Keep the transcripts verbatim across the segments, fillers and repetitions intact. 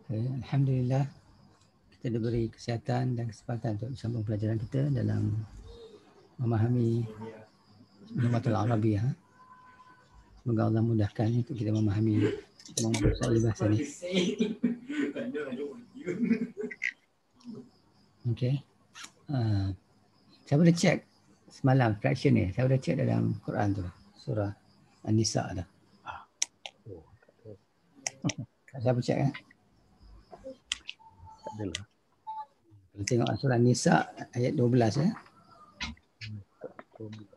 Okay. Alhamdulillah kita diberi kesihatan dan kesempatan untuk sambung pelajaran kita dalam memahami Lumatul Arabiyah. Semoga Allah mudahkan untuk kita memahami menguasai bahasa ni. Okey. Uh, saya boleh check semalam fraction ni. Saya boleh check dalam Quran tu. Surah An-Nisa dah. Oh, tak ada. Saya boleh check eh. Tak adalah. Kalau tengok surah An-Nisa ayat dua belas eh. dua belas.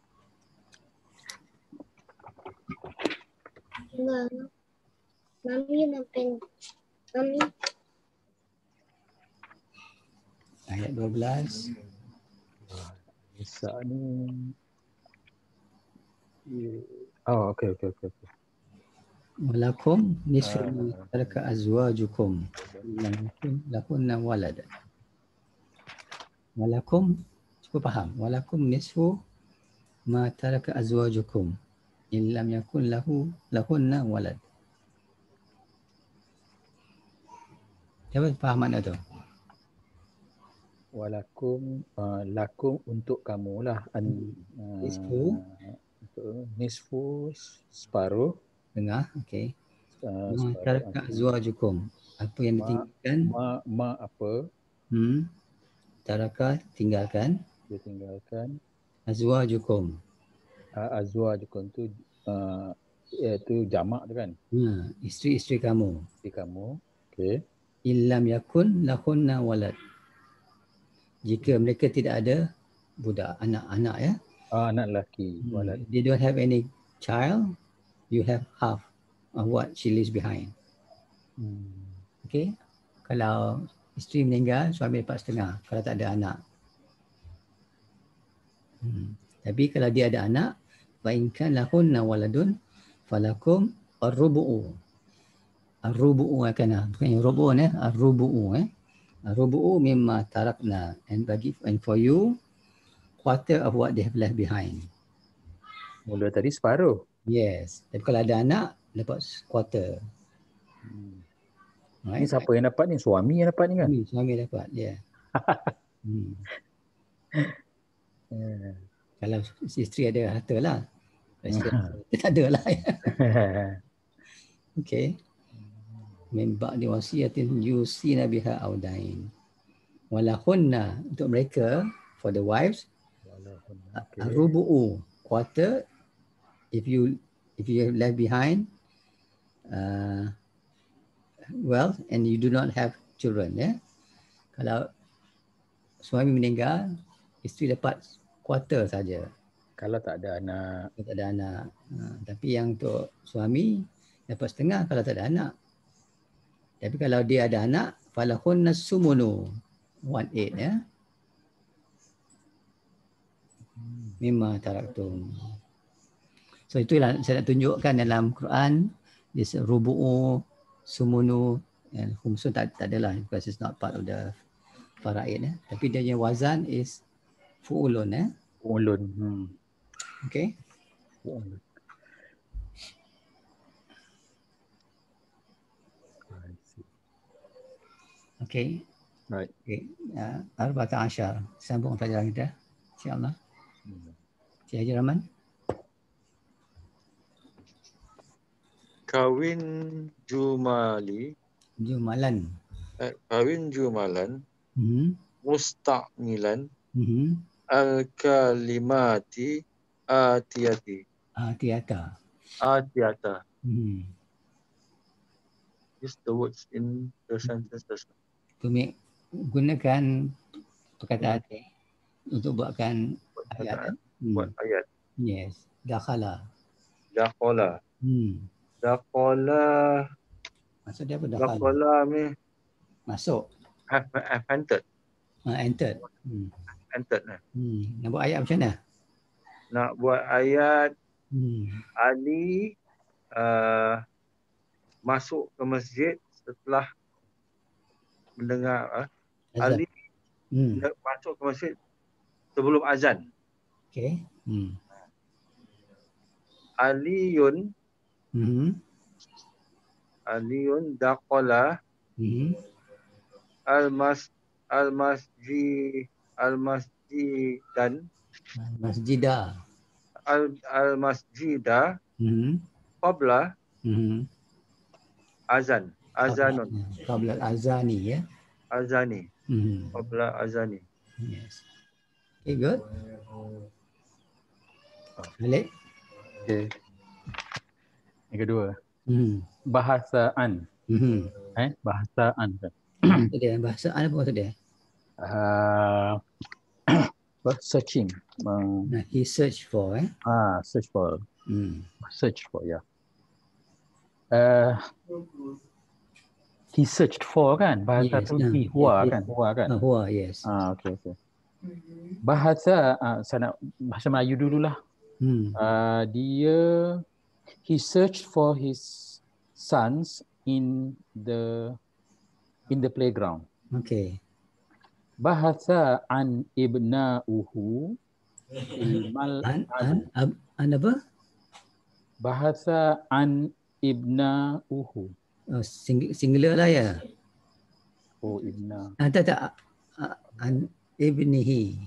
Mami nampen. Mami. Ayat dua belas. Nisa ni. Oh, okey okey okey. Okay. Walakum nisfu Ah. ma taraka azwajukum lam yakun lahunna walad. Walakum, cukup faham. Walakum nisfu ma taraka azwajukum in lam yakun lahu lahunna walad. Siapa faham makna tu? Walakum uh, lakum untuk kamulah an uh, Nisfu. untuk nisfu separuh. Dengar, okey. Uh, Ma taraka azwajukum. Apa yang ditinggalkan? Ma, ma apa? Hmm. Taraka tinggalkan. Dia tinggalkan. Azwajukum. Uh, azwajukum tu uh, iaitu jamak tu kan? Ha, isteri-isteri kamu. Isteri kamu. Okey. Illam yakun lahunna walad. Jika mereka tidak ada budak, anak-anak ya. Ah, anak lelaki. Hmm. They don't have any child, you have half of what she leaves behind. Hmm. Okay. Kalau isteri meninggal, suami dapat setengah kalau tak ada anak. Hmm. Tapi kalau dia ada anak, fa in kana lahunna waladun falakum ar-rubu'u. Ar-rubu'u kana. Bukan yang rubu' eh, ar-rubu'u eh. Ar-rubu'u mimma tarakna, and bagi and for you quarter of what they have left behind. Mula tadi separuh. Yes. Tapi kalau ada anak, dapat quarter. Hmm. Right? Ni siapa yang dapat ni? Suami yang dapat ni kan? Suami, suami dapat, ya. Yeah. hmm. Yeah. Kalau isteri ada harta lah. Isteri tak ada lah. Okay. Min ba'di wasiyatin yusina biha audain. Walahunna, untuk mereka, for the wives, okay. Rubu'u, quarter, if you if you have left behind uh, wealth and you do not have children, ya. Yeah? Kalau suami meninggal, isteri dapat quarter saja. Kalau tak ada anak. Kalau tak ada anak. Ha, tapi yang untuk suami dapat setengah kalau tak ada anak. Tapi kalau dia ada anak, falahunna sumunu, one eight ya. Mimma taraktum. So itulah saya nak tunjukkan dalam Quran, this rubu'u, sumunu, and khumsun tak, tak adalah because it's not part of the faraid ya. Tapi dia punya wazan is fu'ulun ya. Fu'ulun. Hmm. Okay. Fu'ulun. Okay. Right. Okay. Uh, Arba'ata Ashar. Sambung pelajaran kita. InsyaAllah. Cik Haji Rahman. Kawin Jumali. Jumalan. Eh, kawin Jumalan. Mm-hmm. Musta'milan. Mm-hmm. Al-kalimati atiyati. Atiyata. Atiyata. Mm-hmm. Use the words in the sentences. To make, gunakan perkataan ini untuk buatkan ayat. Buat Hmm. ayat. Yes. Dakhala. Dakhala. Hmm. Dakhala. Maksud dia apa dakhala? Dakhala ni. Masuk. Have, have entered. Uh, entered. Hmm. Entered lah. Hmm. Nak buat ayat macam mana? Nak buat ayat hmm. Ali uh, masuk ke masjid setelah mendengar uh, Ali hmm. masuk ke masjid sebelum azan. Okey. Hmm. Aliyun hmm. Aliyun daqala Mm-hmm. Al-Mas Al-Masjid Al-Masjidan Masjidah. Al Al-Masjidah Mm-hmm. qabla Mm-hmm. azan. Azanun. Qabla al-azani, ya. Azani. Mm-hmm. Qabla azani. Yes. Okay, good. Khalid? Okay. Yang kedua, Mm-hmm. bahasaan. Mm-hmm. Eh, bahasaan kan. Itu dia, bahasa apa maksud dia? Uh, searching. Um, Nah, he search for, eh? ah, search for. Hmm. Search for, ya. Yeah. Uh, he searched for kan. Bahasa Yes, tu nah, he, hua yes, kan. Hua kan. Ah, hua, yes. Ah, okay, okay. Bahasa, uh, saya nak bahasa Melayu dululah. Hmm. Uh, dia, he searched for his sons in the in the playground. Okay. Bahasa an ibna'uhu ilmal An, an, ab, an apa? bahasa an ibna'uhu. Oh, sing, singular lah ya. Oh, ibna. Ah, tak, tak. Ah, an ibnihi.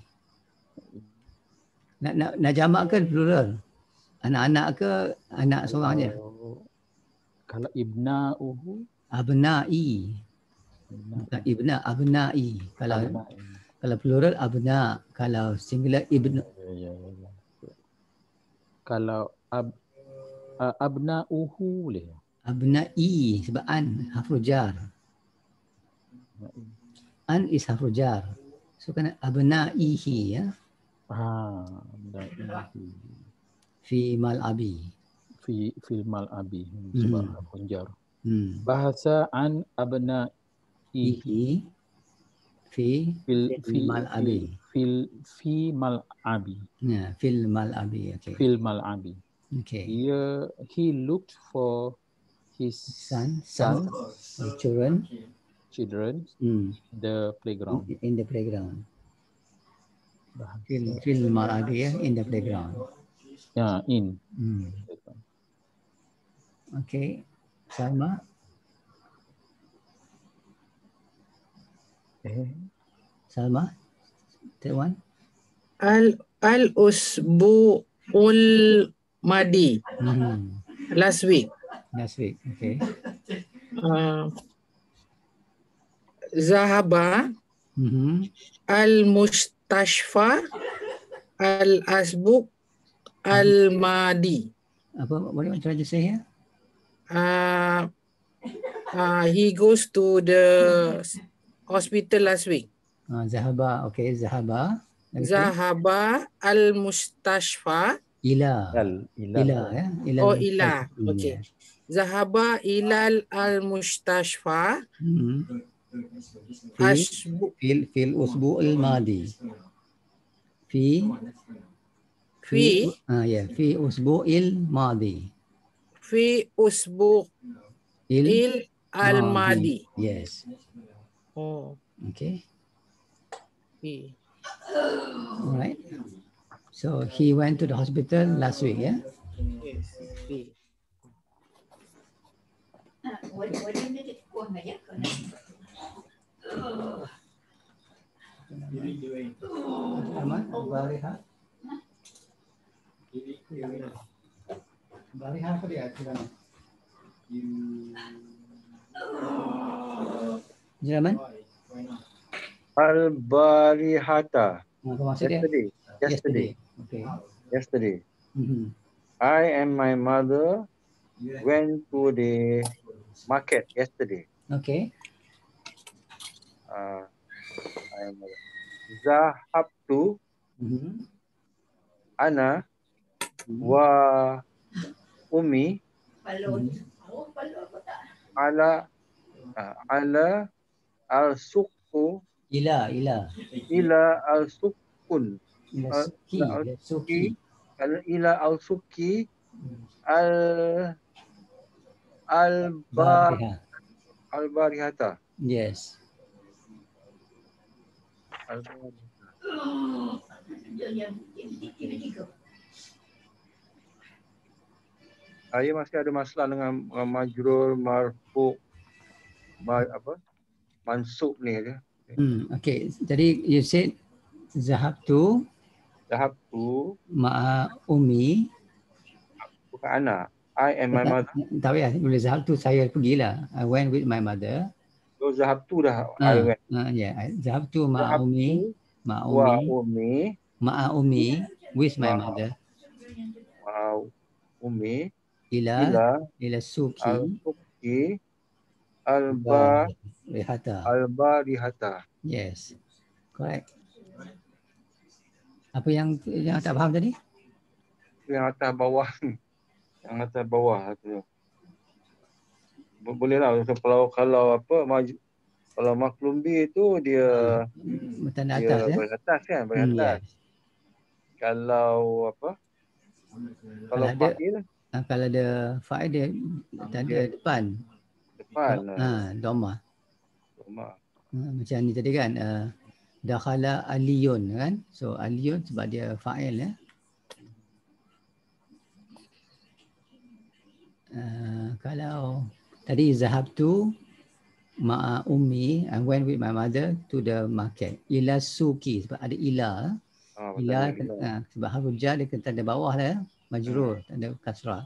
Nak, nak, nak jamak ke plural? Anak-anak ke anak seorang je? Oh, kalau ibna'uhu, Abna'i. Bukan ibna, abna'i. Kalau abna'i. kalau plural abna, kalau singular ibn. Ya, ya, ya. Kalau ab, uh, abna'uhu boleh. Abna'i sebab an harfu jar. An is harfu jar. So kena abna'ihi, ya. Ah, abna'ihi. Fi mal'abi. Fi fil mal'abi sebab Hmm. harfu jar. Hmm. Bahasa an abna'ihi Ihi fi fil fil fi mal'abi. fil fi mal'abi. Ya, fil mal'abi. Okay. Fil mal'abi. Okay. Dia, he looked for his Son, son, son children, children hmm. in the playground. in the playground. Bahasa. Fil fil mal'abi, ya, in the playground. Ya, in. Hmm. Okay. Salma. Eh, Salma. That one. Al al usbu'ul madi. Hmm. Last week. Last week. Okay. Uh, Zahaba Mm-hmm. al mustashfa al asbuq al madi. Apa, what do you try to say here? Uh, uh, he goes to the hospital last week. Uh, Zahaba. Okay. Zahaba. Okay. Zahaba al mustashfa. Ila. Al, ila. Ila, ya. Ila. Oh, ila. Okay. Zahaba ilal al mustashfa. Hmm. Asbu Fil fil usbu' al madi. Fi fi ah ya, fi usbu' al madi. fi usbu Il il al madi. Yes. Oh, Okay. fi. All right. So he went to the hospital last week, yeah? Yes, fi. Aman, Bariha. Bariha apa dia? Jeraman? Al-Barihata. Apa maksud dia? Yesterday. Yesterday. Okay. Yesterday. Mm-hmm. I and my mother went to the market yesterday. Okay. Uh, I am Zahabtu Mm-hmm. ana Mm-hmm. wa ummi ala uh, ala al-suqu Ila, ila. ila al-suqun Ila Uh, suki. ila Ila suki. al- ila al-suqi al al-bar Bariha. al-barihata. Yes. Al-barihata. Saya masih ada masalah dengan uh, majrur marfu ma, apa? Mansub ni aja. Hmm, okay. Jadi you said zahabtu Zahabtu ma'a ummi. bukan anak. I and my mother. Tak payah, boleh zahabtu saya pergilah. I went with my mother. So zahabtu dah Uh, I went. uh, yeah, zahabtu ma'a ummi, ma'a wa ummi, ummi ma'a ummi with my Ma- mother wa ummi ila ila ila suki al-suqi alba rihata. albarihata. Yes, correct. Apa yang yang tak faham tadi? Yang atas bawah ni. Yang atas bawah tu. Bo- Boleh lah kalau kalau apa maju, kalau maklum B tu dia Tanda dia atas ya. beratas kan, Hmm, beratas. yes. Kalau apa? Kalau Kalau ada fa'il ah, kalau ada fa'il dia tanda Dia- depan. depan Oh, lah. ah, dhamma. Rumah. Ah, macam ni tadi kan, uh, dakhala aliyun kan. So aliyun sebab dia fa'il ya. Uh, kalau tadi zahabtu ma'a ummi, I went with my mother to the market. Ila suki, sebab ada ila. Ah, Ila, betul. uh, sebab haruf jar dia kena tanda bawah lah ya. Majrur, tanda kasrah.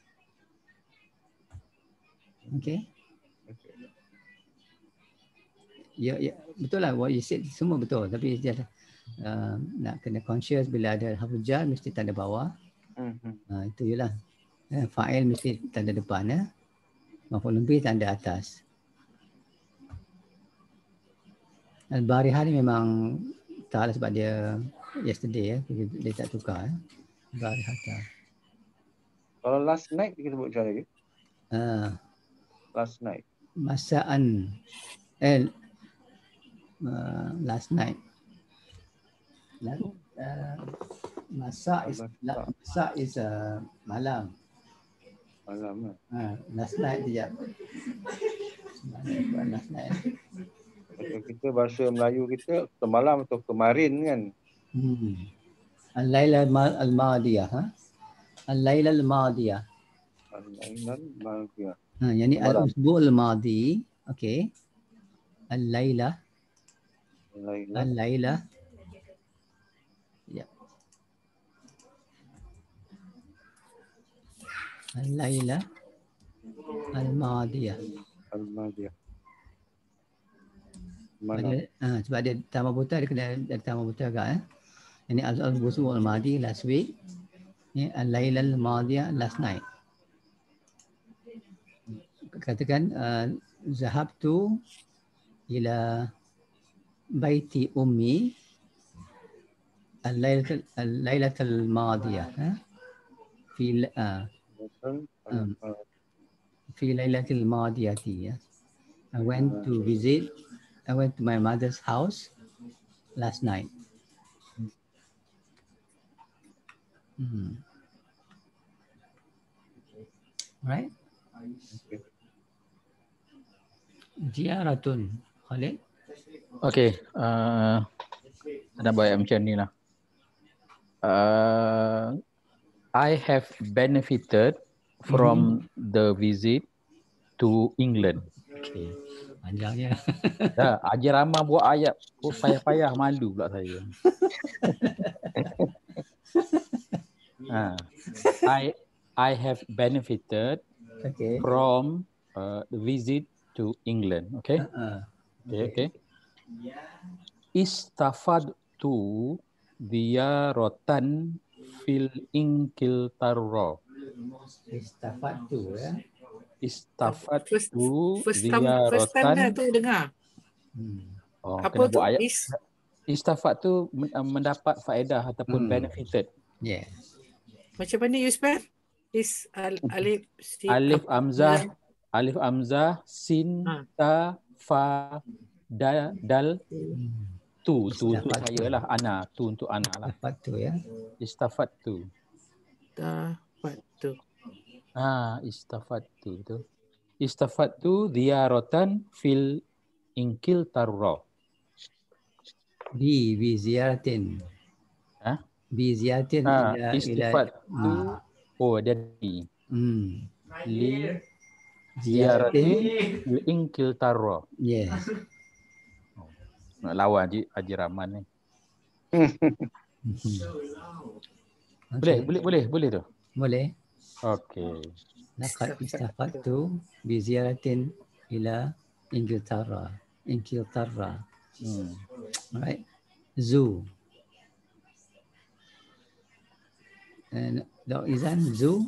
Okay. Okay. Ya, ya, betul lah what you said, semua betul. Tapi dia uh, nak kena conscious bila ada haruf jar mesti tanda bawah. Mm-hmm. Uh, itu je lah. Eh, fa'il mesti tanda depan ya. Maf'ul bih tanda atas. Al-Barihah ni memang tak lah sebab dia yesterday ya. Dia, dia tak tukar ya. Barihata. Kalau last night kita sebut macam mana lagi? Uh, Last night. masaan. Eh, uh, last night. Last, uh, masa is la, masa is uh, malam. Malam lah. Uh, last night sekejap. Last night. Macam kita bahasa Melayu kita semalam atau kemarin kan. Hmm. Al-Laila al-Madiyah. Ha? Al-Laila al-Madiyah. Al-Lailal Madiyah. Ha, yani Semalam. al-Usbu' al-Madi. Okay. Al-Laila. Al-Laila. Al-Laila. Ya. Al-Laila al-Madiyah. Al-Madiyah. Sebab Malam. dia, ha, sebab dia tambah buta, dia kena ada tambah buta agak eh. Ini al-Usbu' al-Madi last week. Ni al-Laila al-Madiyah last night. Katakan uh, zahabtu ila baiti ummi al-lailatul al-lailatul madiyah ha fi uh, um, fi lailatul madiyati ya. I went to visit I went to my mother's house last night. Hmm. Right? Okay. Ziyaratun Khalid. Okay, uh, nak buat macam ni lah. Uh, I have benefited from mm-hmm. the visit to England. Okay, panjangnya. Dah, Haji Rahman buat ayat, oh, payah-payah malu pula saya. uh, I I have benefited Okay. from uh, the visit to England. Okay. Uh-uh. Okay. Okay. Istafadtu ziyaratan fil Ingiltarra. Istafadtu ya. Istafadtu First time, first time dah ziyaratan. tu dengar. Hmm. Oh, Apa kena tu? buat ayat. Is, Istafad tu mendapat faedah ataupun Hmm. benefited. Yeah. macam mana you spell? Is al, alif si, Alif apa- amzah, alif amzah, sin, Ha. ta, fa, da, dal, Hmm. tu, tu untuk Istafadtu. saya lah, ana, tu untuk ana lah. Istafadtu ya. Istafadtu. Dapat tu. Ah, istafadtu tu. Istafadtu ziyaratan fil Ingiltarra. Bi bi ziyaratin. Ha? Bi ziyaratin Ah, ila ila. istifadtu. Hmm. Oh, dia di. Hmm. Li Ziyaratin Ingiltara. Yes. Nak lawan Haji, Haji Rahman ni. Boleh, Okay. boleh, boleh, boleh tu. Boleh. Okey. Laqad istafadtu bi ziyaratin ila Ingiltara. Ingiltara. Hmm. Alright. Zoo. And Dok Izan, zoo.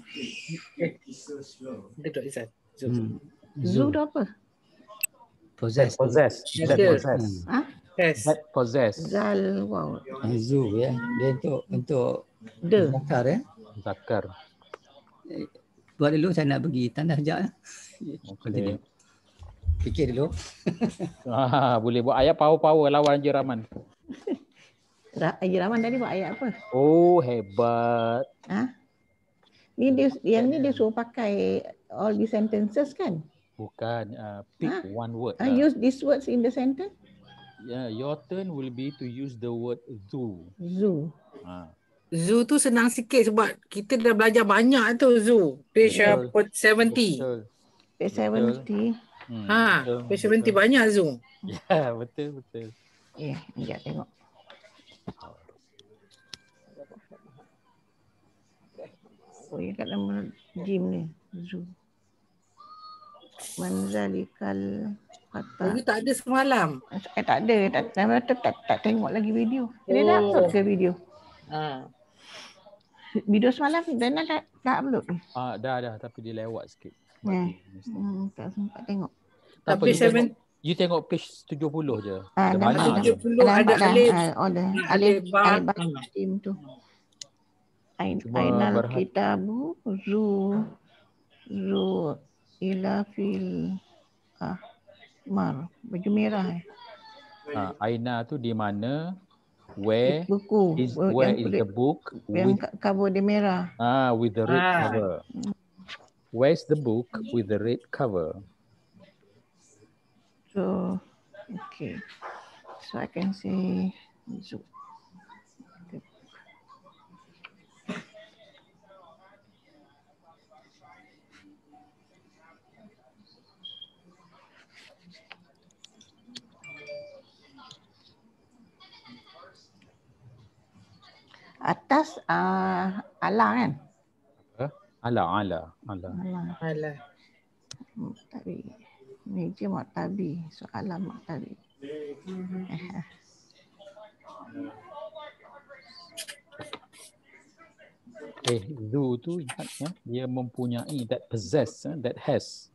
Duduk Izan. Zoo. Hmm. Zoo tu apa? Possess. Possess. That Ada. possess. Ha? Yes. That possess. Zal, wow. Hmm. Zoo ya. Dia untuk untuk De. zakar ya. Zakar. Buat dulu saya nak pergi tandas sekejap ya. Continue. Fikir dulu. Ah, boleh buat ayat power-power lawan Haji Rahman. Ra- Haji Rahman tadi buat ayat apa? Oh, hebat. Ha? Ni dia, yang ni dia suruh pakai all the sentences kan? Bukan, uh, pick Ah. one word. Uh, lah. use these words in the sentence. Yeah, your turn will be to use the word zoo. Zoo. Ha. Zoo tu senang sikit sebab kita dah belajar banyak tu zoo. Page Betul. apa seventy. Betul. Page seventy. Hmm, Ha, betul, page seventy betul. banyak zoo. Ya, betul, betul. Eh, sekejap tengok. Oh, yang kat nama gym ni. Zoo. Manzalikal kata. Lagi tak ada semalam. Eh, tak ada. Tak, tak, tak, tak, tak tengok lagi video. Dia dah Oh. upload ke video? Ha. Video semalam Dana dah, dah upload ke? Ah, dah, dah. Tapi dia lewat sikit. Eh. Hmm, tak sempat tengok. Tak apa, Tapi you tengok, seven you tengok page tujuh puluh je. Ah, Ada nampak banyak dah. je. tujuh puluh ada nampak dah. alif. Ah, oh, dah. Alif Alif, ba. alif ba Ha. tim tu. Ain, Cuma Ainal berhad- kitabu zu zu ila fil ah mar baju merah eh. Ah, Aina tu di mana? Where Buku is oh, where yang is kulit, the book yang with ka- cover dia merah. ah with the red Ah. cover? Where's the book with the red cover? So okay. So I can say zu. Atas uh, ala kan? Ala, ala, ala. Ala. Alah. Maktabi. Meja maktabi. Soalan maktabi. Eh, zoo tu ingat ya, dia mempunyai that possess, eh, that has.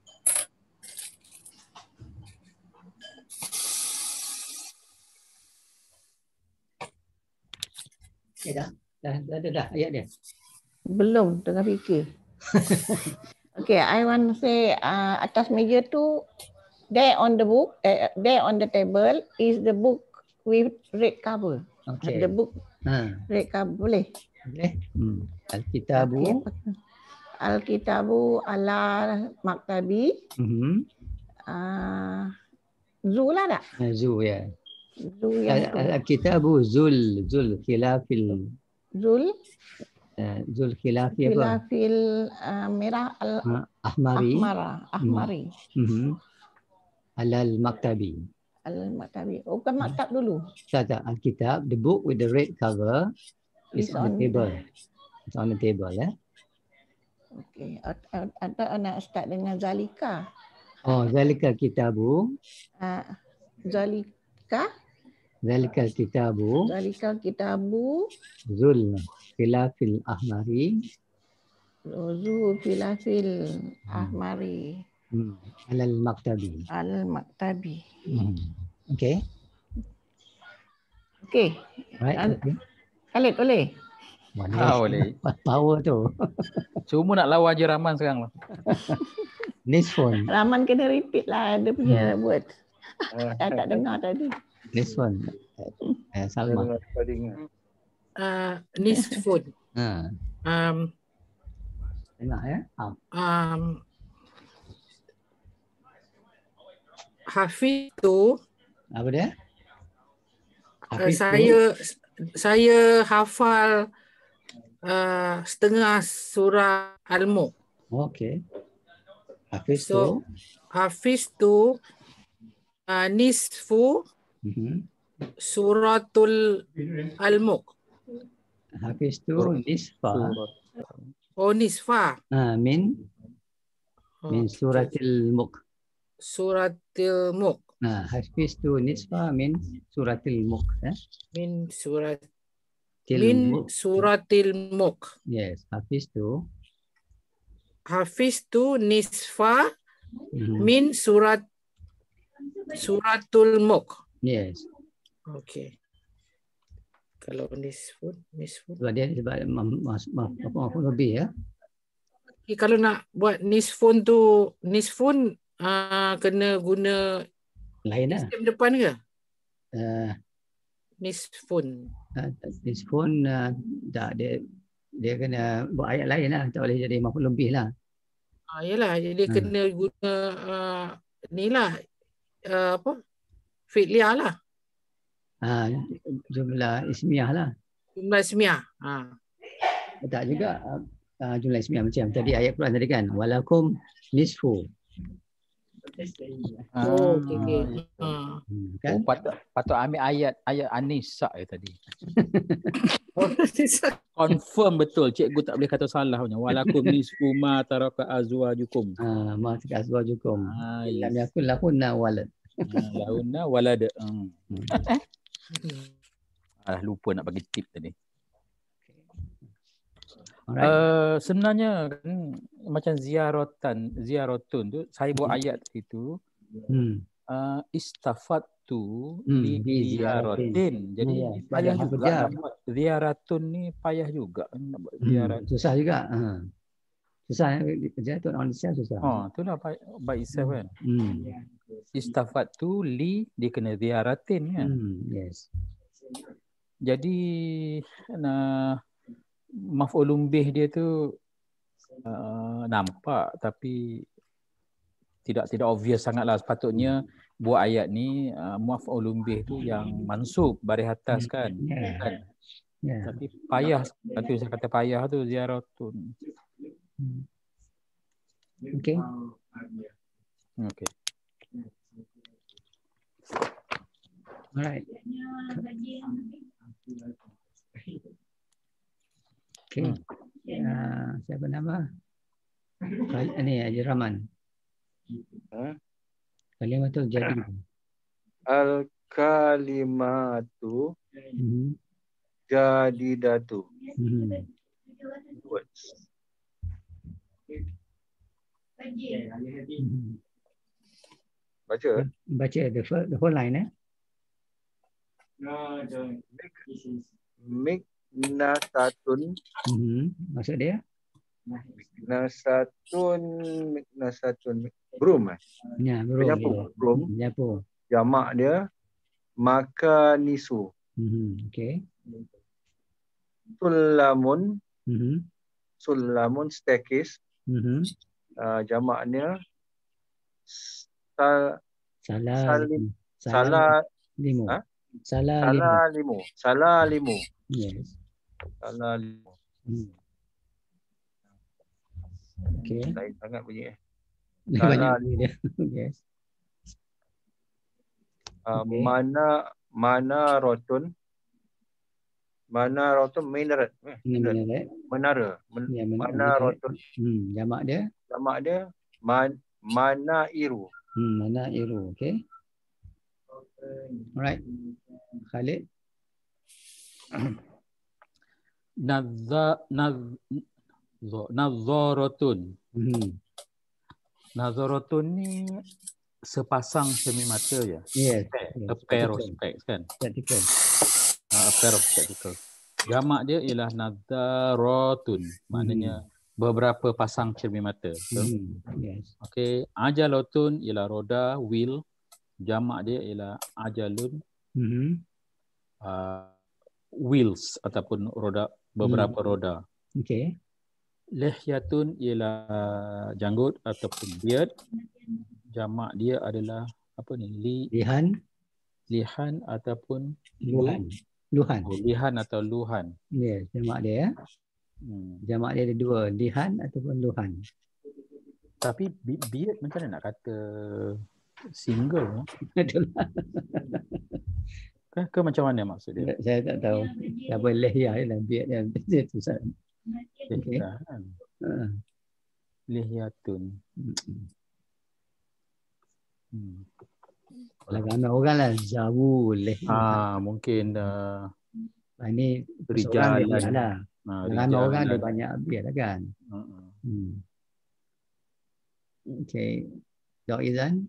Eh, dah. Dah, dah, dah, dah. Ayat dia. Belum, tengah fikir. Okay, I want to say uh, atas meja tu, there on the book, uh, there on the table is the book with red cover. Okay. The book Ha. red cover, boleh? Boleh. Hmm. Al-Kitabu. Okay. Al-Kitabu ala maktabi. Mhm. Uh, Zu lah tak? Ah, Zu ya. Zu yang tu. Al- Al-Kitabu Zul Zul khilafil Zul, ah, Zul khilafi apa? filafil uh, merah al Ah, Ahmari. ahmara, ahmari. Mhm. Alal Maktabi. Al-Maktabi. Oh, bukan maktab dulu. Tak, tak. Alkitab, the book with the red cover is It's on on the table. It's on the table, eh? Okay. Atau nak start dengan Zalika. Oh, Zalika Kitabu. Uh, Zalika, Zalika Kitabu. Zalika Kitabu, Zul Khilafil Ahmari. Zu Filafil Ahmari, Hmm. Alal Maktabi. Al-Maktabi. Hmm. Okay. Okay. Right. An- Okay. Khalid boleh? Ah, boleh. Power tu. Cuma nak lawan Haji Rahman sekarang lah. Next one. Rahman kena repeat lah dia punya Hmm. word. Dah tak dengar tadi. Next one. Uh, Salma. Uh, nisfun. Ha. Um, Tengok ya. Ha. um, Hafiz tu Apa dia? uh, Hafiz tu? saya saya hafal uh, setengah surah Al-Mulk. Okay. Hafiz So, tu. Hafiz tu uh, nisfu Mhm. suratul al-mulk. Hafiz tu Sur- nisfa. Surat. Oh, nisfa. Ah, min min Okay. suratil mulk. Suratil mulk. Nah, hafiz tu nisfa min suratil mulk. Eh? Min surat Til min mulk. suratil mulk. Yes, hafiz tu. Hafiz tu nisfa Mhm. min surat suratul mulk. Yes. Okay. Kalau nisfun, nisfun. Sebab dia sebab mas mas apa apa lebih ya. Okay, kalau nak buat nisfun tu, nisfun uh, kena guna Lain lah. sistem depan ke? Uh, Nisfun. uh, Nisfun uh, tak dia dia kena buat ayat lain lah, tak boleh jadi maf'ul lebih lah. Ah, yalah, jadi Hmm. kena guna uh, ni lah uh, apa? Fi'liyah lah. Ah, jumlah ismiyah lah. Jumlah ismiyah. Ha. Tak juga uh, uh, jumlah ismiyah macam tadi ayat Quran tadi kan. Walakum nisfu. Oh, okey okey. ya. Ha. Hmm, Oh, kan? patut, patut ambil ayat ayat An-Nisa ya tadi. Oh, Confirm betul. Cikgu tak boleh kata salah punya. Walakum nisfu ma taraka azwajukum. Ah, ma tak azwajukum. Ah, Lam yes. yakun lahunna walad. Ah, Lahunna walad. Hmm. Hmm. Ah, lupa nak bagi tip tadi. Alright. Uh, sebenarnya kan, macam ziaratan, ziaratun tu saya buat ayat itu Hmm. uh, istafatu Hmm, li di ziaratin. ziaratin. Jadi Ya, ya. payah Ada juga kerja. nak buat ziaratun ni, payah juga kan nak buat Hmm. ziarat. Susah juga. Ha. Susah kerja tu on itself susah. Oh, itulah by, by itself kan. Hmm. Istafatu li dia kena ziaratin kan. Hmm. Yes. Jadi nah, maf'ulun bih dia tu uh, nampak tapi tidak tidak obvious sangatlah. Sepatutnya buat ayat ni uh, maf'ulun bih tu yang mansub baris atas kan. Yeah. Kan? Yeah. Tapi payah, nanti saya kata payah tu ziaratun. Hmm. Okay. Okey. Alright. Okay. Hmm. Uh, siapa nama? Kal- Ini Haji Rahman. Ha? Kalimatul jadi. Al kalimatu Hmm. jadidatu. Hmm. Words. Hmm. Baca. Baca the whole, the whole line eh. Miknasatun. Hmm. Maksud dia? Miknasatun. Miknasatun. Broom eh? Ya, bro. Penyapu. Broom. Penyapu. Jamak dia makanisu. Hmm. Okay. Sulamun. Hmm. Sulamun staircase. Hmm. Uh, jamaknya sal, Salah. Salim. Salah. salah Limu. Ha? Salah limu. salah limu. Salah limu. Yes. Salah limu. Hmm. Okay. Lain sangat bunyi eh. Banyak Salah bunyi dia. Yes. Uh, Okay. Mana mana rotun. Mana rotun minaret. Eh, Ini minaret. benar, eh? Menara. Men, Ya, men- mana benar. rotun. Hmm. Jamak dia. Jamak dia man, mana iru. Hmm. Mana iru. Okay. Alright. Khalid. Nadza naz nazaratun. Hmm. Nazaratun ni sepasang cermin-mata je. Yes. A pair of specs kan. Spectacle. Uh, a pair of spectacles. Jamak dia ialah nadzaratun. Maknanya beberapa pasang cermin mata. So, Hmm. Yes. okey, ajalatun ialah roda, wheel. Jamak dia ialah ajalun, Hmm. uh, wheels ataupun roda, beberapa roda. Okay. Lihyatun ialah janggut ataupun beard. Jamak dia adalah apa ni? Li, Lihan. lihan ataupun Luhan. Luhan. oh, lihan atau luhan. Yes. Jamak dia. Ya. Hmm. Jamak dia ada dua. Lihan ataupun luhan. Tapi be- beard macam mana nak kata single? Ke, ke macam mana maksud dia? Saya tak tahu. Apa lehya lah biar dia susah. Okay. Lehya kan? Uh. Lehyatun. Hmm. Kalau ramai orang lah zawu lehya. Ah, mungkin uh, ini rijalan. Dia lah. Ah, ramai orang dia banyak biar lah kan. Uh-uh. Hmm. Okay. Dok Izan.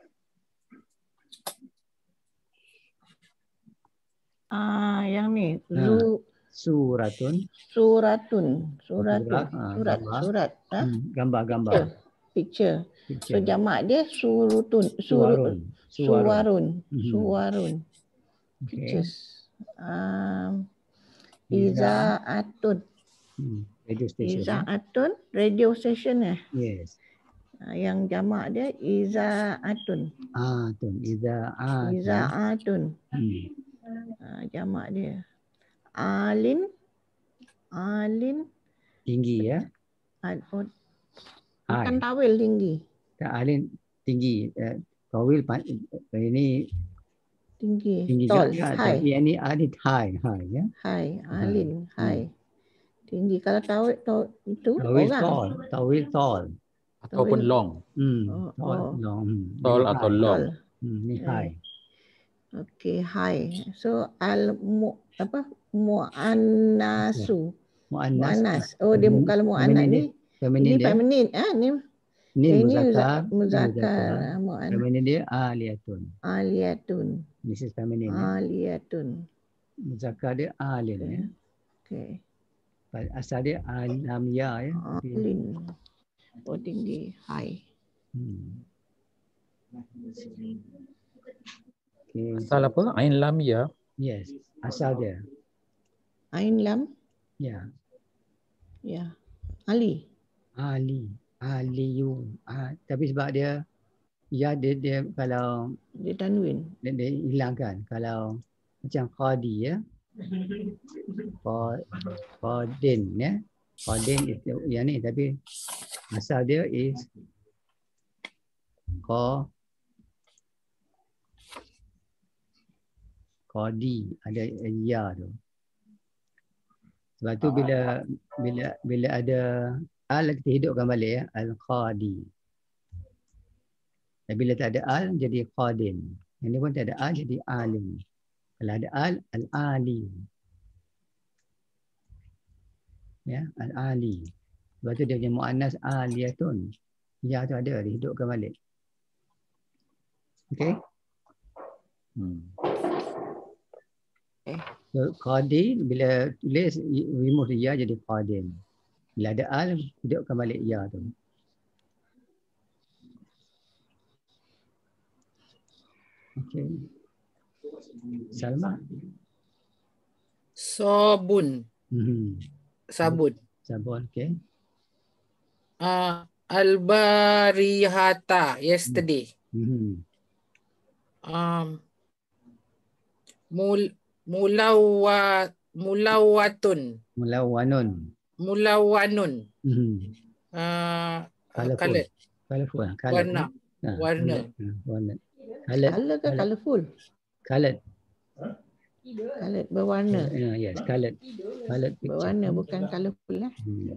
Ah, yang ni. Ha. Zu Suratun. Suratun. Suratun. Ha, Surat. gambar. Surat. Ha? Hmm, gambar-gambar. Picture. Picture. So jamak dia surutun. Suwarun. Suwarun. Mm-hmm. Suwarun. Okay. Pictures. Um, Izaatun. Hmm. Radio station. Izaatun. Radio station eh? Yes. Uh, yang jamak dia Izaatun. Ah, tun. Izaatun. Izaatun. Hmm. Uh, jamak dia. Alin. Alin. Tinggi ya. Al, oh, bukan tawil tinggi. Tak, alin tinggi. Uh, tawil ini tinggi. Tinggi Tall. juga. High. Tapi ini alin high. High ya. High. Alin. High. Hmm. Tinggi. Kalau tawil itu tawil orang. Tall. Tawil tall. Ataupun long. Hmm. Oh, tall. oh. Long. Tall atau long. Hmm. Ini high. Okay, high. So al mu apa muannasu. Muannas. Oh, dia kalau muannas ni feminin ini feminin. Ah, ni ini muzakkar. Muzakkar. Muannas. Feminin dia aliyatun. Aliyatun. This is feminin. Aliyatun. Muzakkar dia alin ya. Okay. Asal dia alamia ya. Alin. Oh, tinggi, high. Hmm. Okay. Asal apa? Ain lam ya? Yes, asal dia. Ain lam? Ya. Ya. Ali. Ali. Aliyu. Ah, tapi sebab dia, ya dia, dia kalau... Dia tanwin. Dia, dia hilangkan. Kalau macam qadi ya. Qadin ya. Qadin itu yang ni, tapi asal dia is qa Qadi, ada ya tu. Sebab tu bila bila bila ada al kita hidupkan balik ya, al-qadi. Dan bila tak ada al jadi qadin. Yang ni pun tak ada al jadi alim. Kalau ada al, al-ali. Ya, al-ali. Sebab tu dia punya muannas aliyatun. Ya tu ada, dihidupkan balik. Okey? Hmm. So, qadin bila tulis remove ya jadi qadin. Bila ada al hidupkan balik ya tu. Okey. Salma. Sabun. Hmm. Sabun. Sabun, okey. Uh, Al-barihata, yesterday. Hmm. Um, mul Mulawa mulawatun. Mulawanun. Mulawanun. Hmm. Uh, Colourful. Colored. Colourful. Warna. Nah, Warna. Warna. Colored. Color ke colourful? Colored. Colored berwarna. Uh, yes, colored. Colored picture. Berwarna bukan colourful lah. Hmm.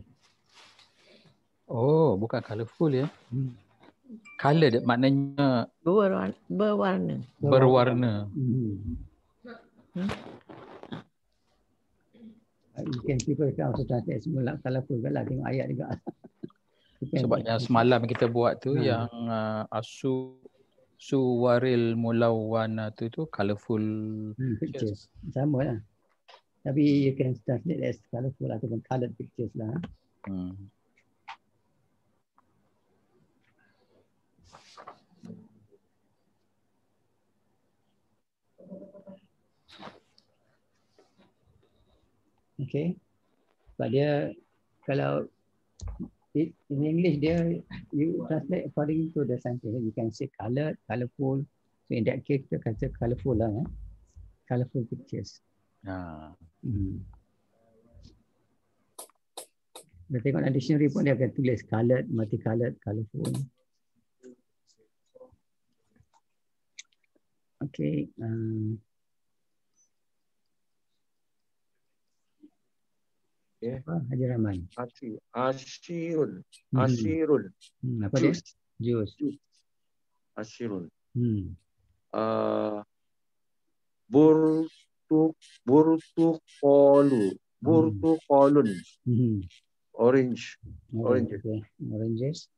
Oh, bukan colourful ya. Hmm. Colored maknanya Berwarna. Berwarna. berwarna. Hmm. Hmm. You can people can also translate semula colourful kan lah, tengok ayat juga. Sebab yang semalam kita buat tu hmm. yang uh, asu suwaril mulawwana tu tu colourful hmm, pictures. Sama lah. Tapi you can translate as colourful ataupun coloured pictures lah. Hmm. Okay. Sebab dia kalau in English dia you translate according to the sentence. You can say coloured, colourful. So in that case kita kata colourful lah. Eh? Colourful pictures. Ah. Hmm. Dia tengok dalam dictionary pun dia akan tulis colored, multicolored, colourful. Okay. Um, Okay. apa? Haji Rahman. Asyir. Asyirun. Hmm. Asyirun. Hmm, apa dia? Jus. Jus. Asyirun. Hmm. Uh, burtu burtuqalu. Burtuqalun. Hmm. Orange. Oh, Orange. okay. Oranges.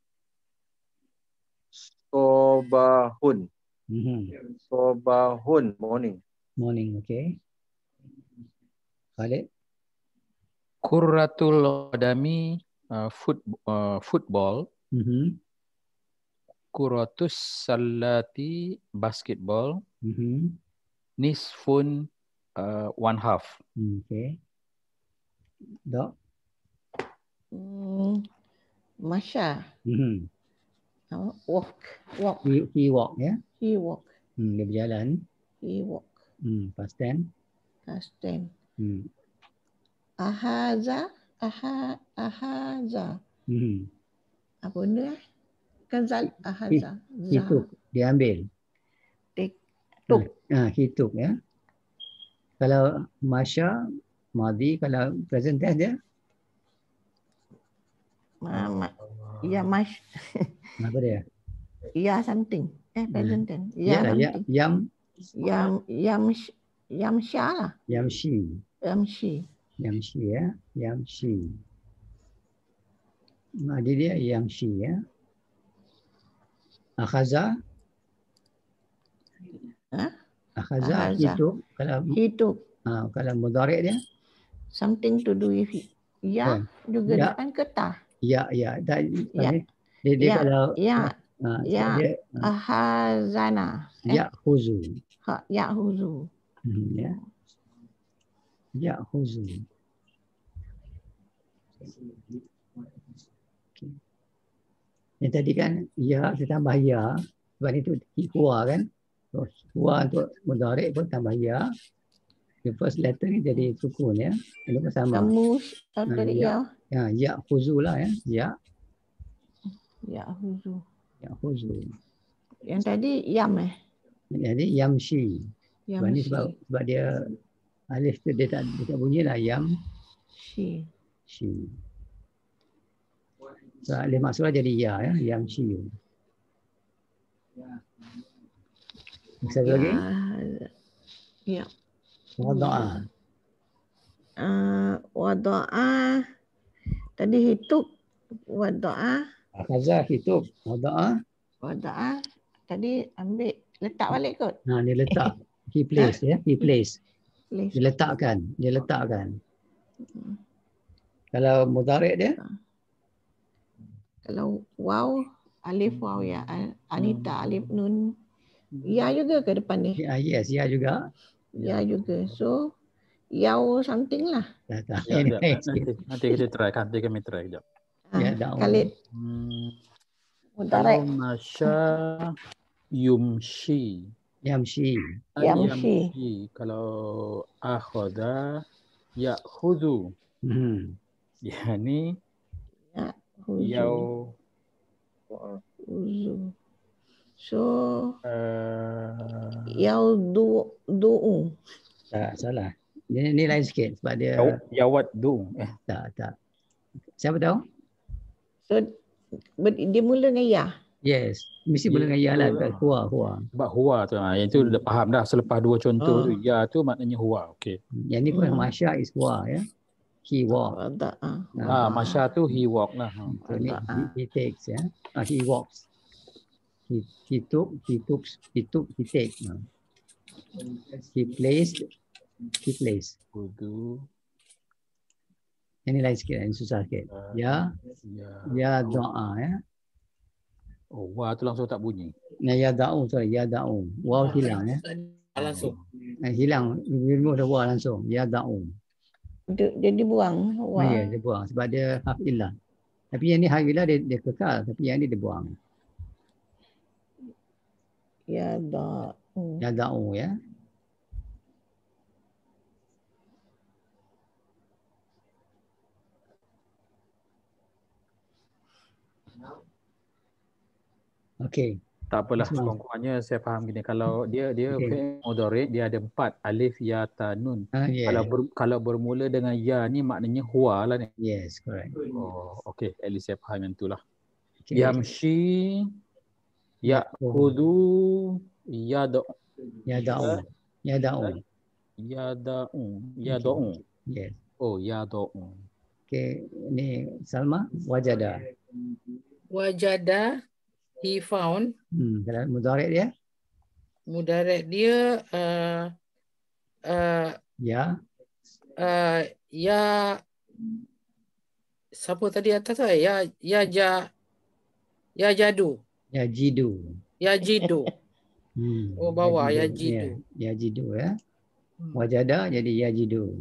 Sobahun. Hmm. Sobahun. Morning. Morning, okay. Khalid? Kurratul qadami, uh, foot, uh, football. Mm-hmm. Kuratus salati, basketball. Mm-hmm. Nisfun, uh, one half. Okay. Dok? Hmm, Masya. Mm-hmm. Uh, walk. Walk. He, he walk, ya? He walk. Hmm, dia berjalan. He walk. Hmm, past tense. Past tense. Hmm. Ahaza. Aha, ahaza. Hmm. Apa benda? Kazal. He, Ahaza. he took. Dia ambil. Take. Took. Ah, he took, ya. Kalau Masya, Madi, kalau present tense dia? Ma, ma, ya mas. Apa dia? Ya something. Eh, present tense. Ya, Ya, ya, something. yam, Yam, yam, yam syah lah. yamshi. Yamshi. Yamshi, ya. Yamshi. Madi dia yamshi, ya. Akhaza. Huh? Akhaza, he Akhaza. took. Kalau, He took. ah, kalau mudhari' dia? Something to do with ya, Eh, juga ya. depan ke tah. Ya, ya. Tak, Ya. Dia, dia Ya, kalau ya, ah, ya, dia, ah, ahazana. Eh, ya khuzu. ha, ya huzu. Hmm, ya. Ya khuzu. Okay. Yang tadi kan ya kita tambah ya, sebab itu huwa kan. So, huwa untuk mudhari' pun tambah ya. The first letter ni jadi sukun, ya. Ini pun sama. Kamu Ah, tadi ya. ya, Ya, ya khuzu lah, ya. Ya, ya huzu. ya khuzu. Yang tadi yam eh. Jadi yamshi. Sebab ni sebab, Yamshi. sebab dia alif tu dia tak, dia tak bunyi lah. Yam, Shi. shi. So, alif maksudnya jadi ya, ya. Yamshi. Satu lagi. Ya. Wada'a. Uh, wada'a. Tadi hituk. Wada'a. Akhaza, hituk. Wada'a. Wada'a. Tadi ambil. Letak balik kot. Nah, dia letak. He placed, ya. He placed. Place. Dia letakkan. Dia letakkan. Kalau mudhari' dia? Kalau waw, alif waw ya. Anita, alif nun. Ya juga ke depan ni? Ya, yes, ya juga. Ya juga. So, yaw something lah. Tak, tak. Ya, Ini ya, lain nanti, sikit. nanti kita try, nanti kami try kejap. Ya, Ah, da'u. Khalid. Hmm, Mudarat. kalau masya yumshi. Yamshi. Ah, Yamshi. yamshi. Kalau akhadha ya'khudhu. Hmm. Yani Ya, huzu. yaw Huzu. So, uh, yaw du, du'u. Tak, salah. Ini, ini lain sikit sebab dia yaw, yawat du. Eh, tak, tak. Siapa tahu? So, ber- dia mula dengan ya. Yes. Mesti boleh dengan ya lah. Bukan huwa, huwa. sebab huwa tu. Ha, yang tu dah faham dah. Selepas dua contoh Ah. tu, ya tu maknanya huwa. Okey. Yang ni pun Hmm. Masya is huwa, ya. He walk. Wada'a. Ah, masya tu he walk lah. Ha. So ni he, he takes, ya. Ah, he walks. He, he took, he took, he took, he take. Ah. He placed, he placed. Wudu. Yang ni lain sikit, yang susah sikit. Ya, Ya. ya doa, ya. Oh, wa tu langsung tak bunyi. Ya, ya da'u, sorry, ya da'u. Waw hilang, ya. Langsung. Eh, hilang, remove the waw langsung. Ya da'u. Dia, dia dibuang. Oh, Wah. ya, dia buang sebab dia harf ilah. Tapi yang ni harf ilah dia, dia kekal, tapi yang ni dia buang. Ya da'u. Ya da'u, ya. Okay. Tak apalah, Ismail. kurang-kurangnya saya faham gini. Kalau dia dia Okay. fi'il mudhari', dia ada empat, alif, ya, ta, nun. Ah, yes. Kalau ber, kalau bermula dengan ya ni maknanya huwa lah ni. Yes, correct. Oh, okey. At least saya faham yang itulah. Okay. Yamshi, ya'khudhu, yad'u. Yada'u. Yada'u. Yada'u. Yad'u. Yes. Oh, yad'u. Okay, ni Salma, wajada. Wajada, he found. Hmm, kalau mudhari' dia? Mudarat dia uh, uh, Ya. uh, ya siapa tadi atas tu? Ya ya ja ya jadu. Ya jidu. Ya jidu. Hmm. Oh bawah ya Ya, jidu. ya jidu ya. Hmm. Wajada jadi ya jidu.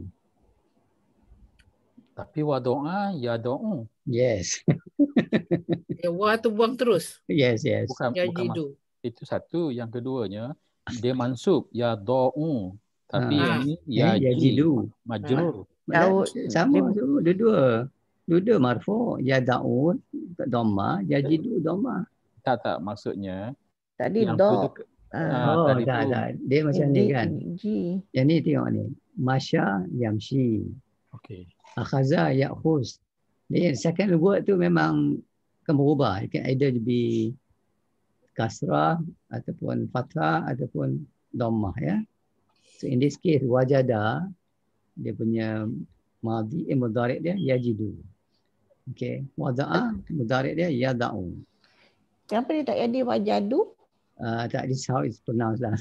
Tapi wado'a, yad'u. Yes. Ya, wa tu buang terus. Yes, yes. Bukan, Ya bukan mas- jidu. itu satu. Yang keduanya, dia mansub, yad'u. Tapi Ah. yang ni, Eh, ya yaji, jidu. majrur. Tahu Sama dia- tu, dua-dua. Dua-dua marfu, ya da'un, dhamma, ya jidu dhamma. Tak, tak. Maksudnya, tadi yang dog. kedua, Ah, ah, Oh, tadi tak, tu, tak. Dia macam ni D- kan. G. Yang ni tengok ni. Masya yamshi. okey. Akhaza ya'khuz. Dia second word tu memang akan berubah. It can either be kasrah ataupun fathah ataupun dhammah ya. So in this case wajada dia punya madhi eh, mudhari' dia yajidu. Okey, wada'a mudhari' dia yada'u. Kenapa dia tak jadi wajadu? Uh, tak, this is how it's pronounced lah.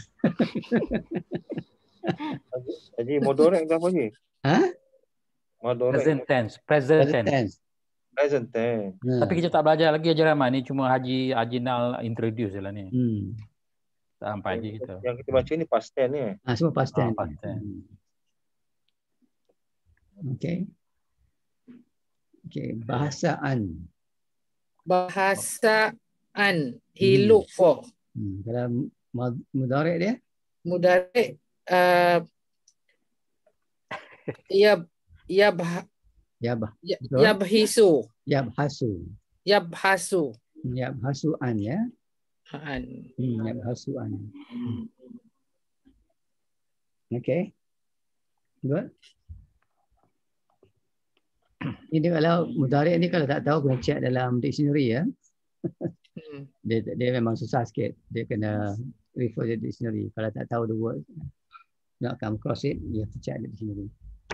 Jadi mudhari' ke apa ni? Ha? Mudhari'. Present tense. Present Present tense. tense. Present tense. Ha. Tapi kita tak belajar lagi ajaran ni. Cuma Haji Haji Nal introduce je lah ni. Hmm. Tak sampai Haji kita. Yang kita baca ni past tense ni. Ah, semua past Ah, tense. past tense. Hmm. Okey. Okey, bahasaan. Bahasaan. He Hmm. look for. Hmm. Kalau mud- mudhari' dia? Mudarat. Uh, ya ya bah, Yabah. ya Betul? yabhisu. Yabhasu. Yabhasu. Yabhasuan ya. An. Hmm, yabhasuan. Okay. Good. Ini kalau mudhari' ni kalau tak tahu kena check dalam dictionary ya. Hmm. Dia dia memang susah sikit. Dia kena refer to dictionary. Kalau tak tahu the word, nak come across it, you have to check the dictionary.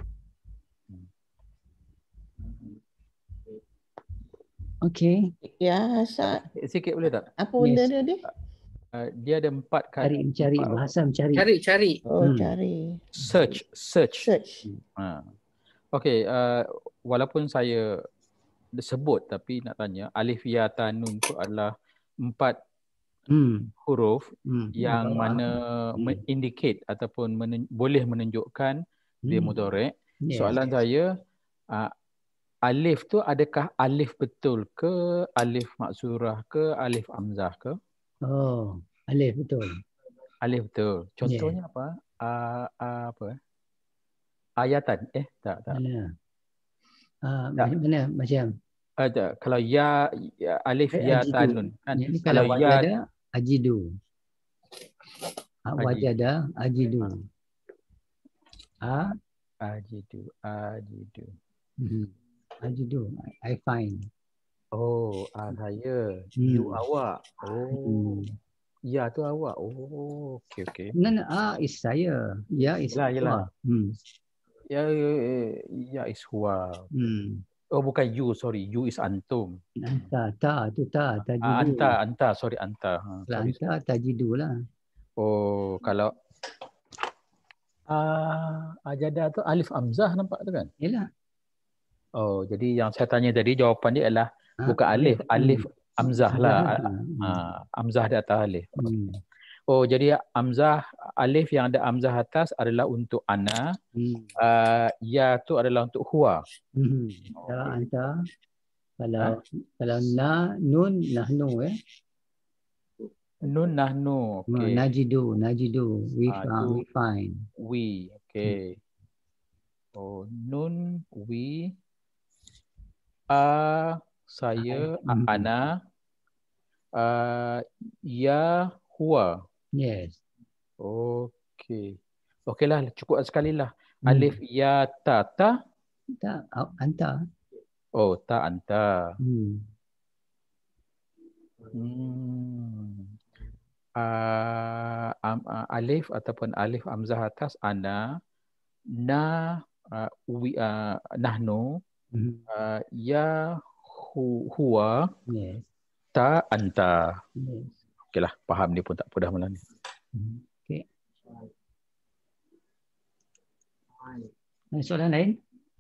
Okay. Ya, Sa- Sikit boleh tak? apa benda Yes. dia dia? Uh, dia ada empat Cari, kali. mencari, empat- bahasa mencari. Cari cari. Oh, Hmm. cari. Search. Search. Search. Ha. Okey, uh, walaupun saya sebut tapi nak tanya, alif, ya, ta, nun tu adalah empat Hmm. huruf Hmm. yang Apa? mana Hmm. indicate ataupun menun- boleh menunjukkan dia Hmm. mudhari'. Yes. Soalan saya, uh, alif tu adakah alif betul ke, alif maksurah ke, alif hamzah ke? Oh, alif betul. Alif betul. Contohnya apa? Uh, uh, apa? Ayatan. Eh, tak, tak. Mana? Ah, Tak. macam mana? Macam Ada. Kalau ya, ya alif, Eh, ya, ajidu. ta, nun. Kan? Ini Kalau kalau ya, wajada, ajidu. Ah, Ajidu. Wajada, ajidu. Ah, ajidu, ajidu. mhm. Ajidu. I, I find. Oh, ah, saya. Hmm. You awak. Oh. Hmm. Ya tu awak. Oh, okey, okey. No, no, ah is saya. Ya is Yelah, yelah. huwa. Hmm. Ya, ya, ya is huwa. Hmm. Oh, bukan you, sorry. You is antum. Anta, ta, tu ta, tajidu. Ah, anta, anta, sorry, anta. Ha, Kalau sorry. anta, tajidu lah. Oh, kalau ah, ajada tu alif hamzah nampak tu kan? Yelah. Oh, jadi yang saya tanya tadi jawapan dia adalah Ah, bukan alif, alif Hmm. hamzah lah. Hmm. Ah, hamzah di atas alif. Hmm. Oh, jadi hamzah alif yang ada hamzah atas adalah untuk ana, Hmm. uh, ya tu adalah untuk huwa. Hmm. Kalau anta, kalau kalau na, nun, nahnu eh. Nun nahnu, Okay. okey. Najidu, najidu. We, Ah, find, tu- we find. We, okey. Oh, nun, we, a, saya, Hmm. ana, Uh, ya huwa. Yes. Okey. Okeylah, cukup sekali lah. Hmm. Alif ya ta ta. Tak, anta. Oh, ta anta. Hmm. Hmm. Uh, um, uh, alif ataupun alif hamzah atas ana, na, uh, wi, uh, nahnu, Hmm. uh, ya hu, huwa, Yes. ta anta. Yes. Okeylah, faham dia pun tak mudah malam ni. Hmm. Okey. Ada soalan lain?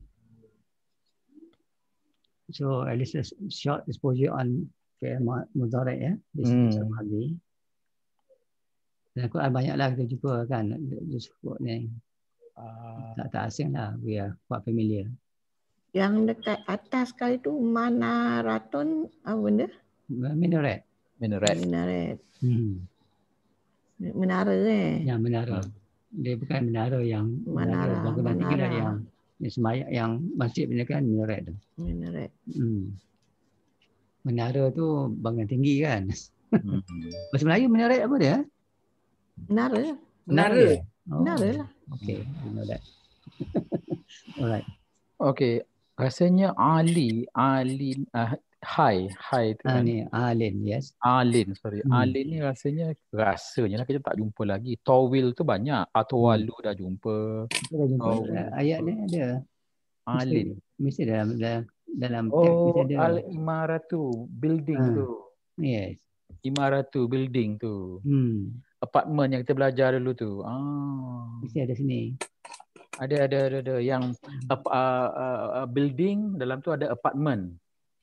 So at least a short exposure on fi'il mudhari' ya. This is Hmm. madhi. Dan Quran banyaklah kita jumpa kan. Disebut ni. Uh, Tak, tak asing lah. We are quite familiar. Yang dekat atas sekali tu manaratun apa benda? Minaret. minaret. Minaret. Hmm. Menara eh. Yang menara. Hmm. Dia bukan menara yang menara Menara, bangunan tinggi lah, menara. yang yang semaya, yang masjid punya kan minaret tu. Minaret. Hmm. Menara tu bangunan tinggi kan. Hmm. Bahasa Melayu minaret apa dia? Menara. Menara. dia? Oh. Menara lah. Okay, I know that. Alright. Okey, rasanya Ali, Ali, uh, Hai, Hai tu Ah kan. ni Alin, yes. Alin, sorry. Hmm. Alin ni rasanya, rasanya lah kita tak jumpa lagi. Towil tu banyak. Atwalu dah jumpa. Kita dah jumpa Oh, ayat ni ada. Alin. Mesti, mesti dalam dalam dalam teks mesti Oh, ada. Al-Imaratu, building Ah. tu. Yes. Imaratu, building tu. Hmm. Apartment yang kita belajar dulu tu. Ah. Mesti ada sini. Ada, ada, ada, ada. Yang uh, uh, uh, building, dalam tu ada apartment.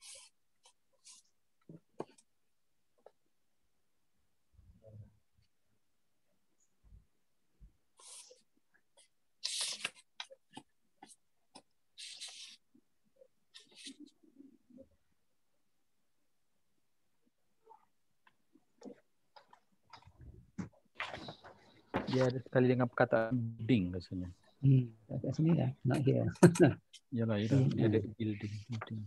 Dia ada sekali dengan perkataan building rasanya. Hmm. Kat sini lah. Not here. Yalah, yalah. Dia ada building. building.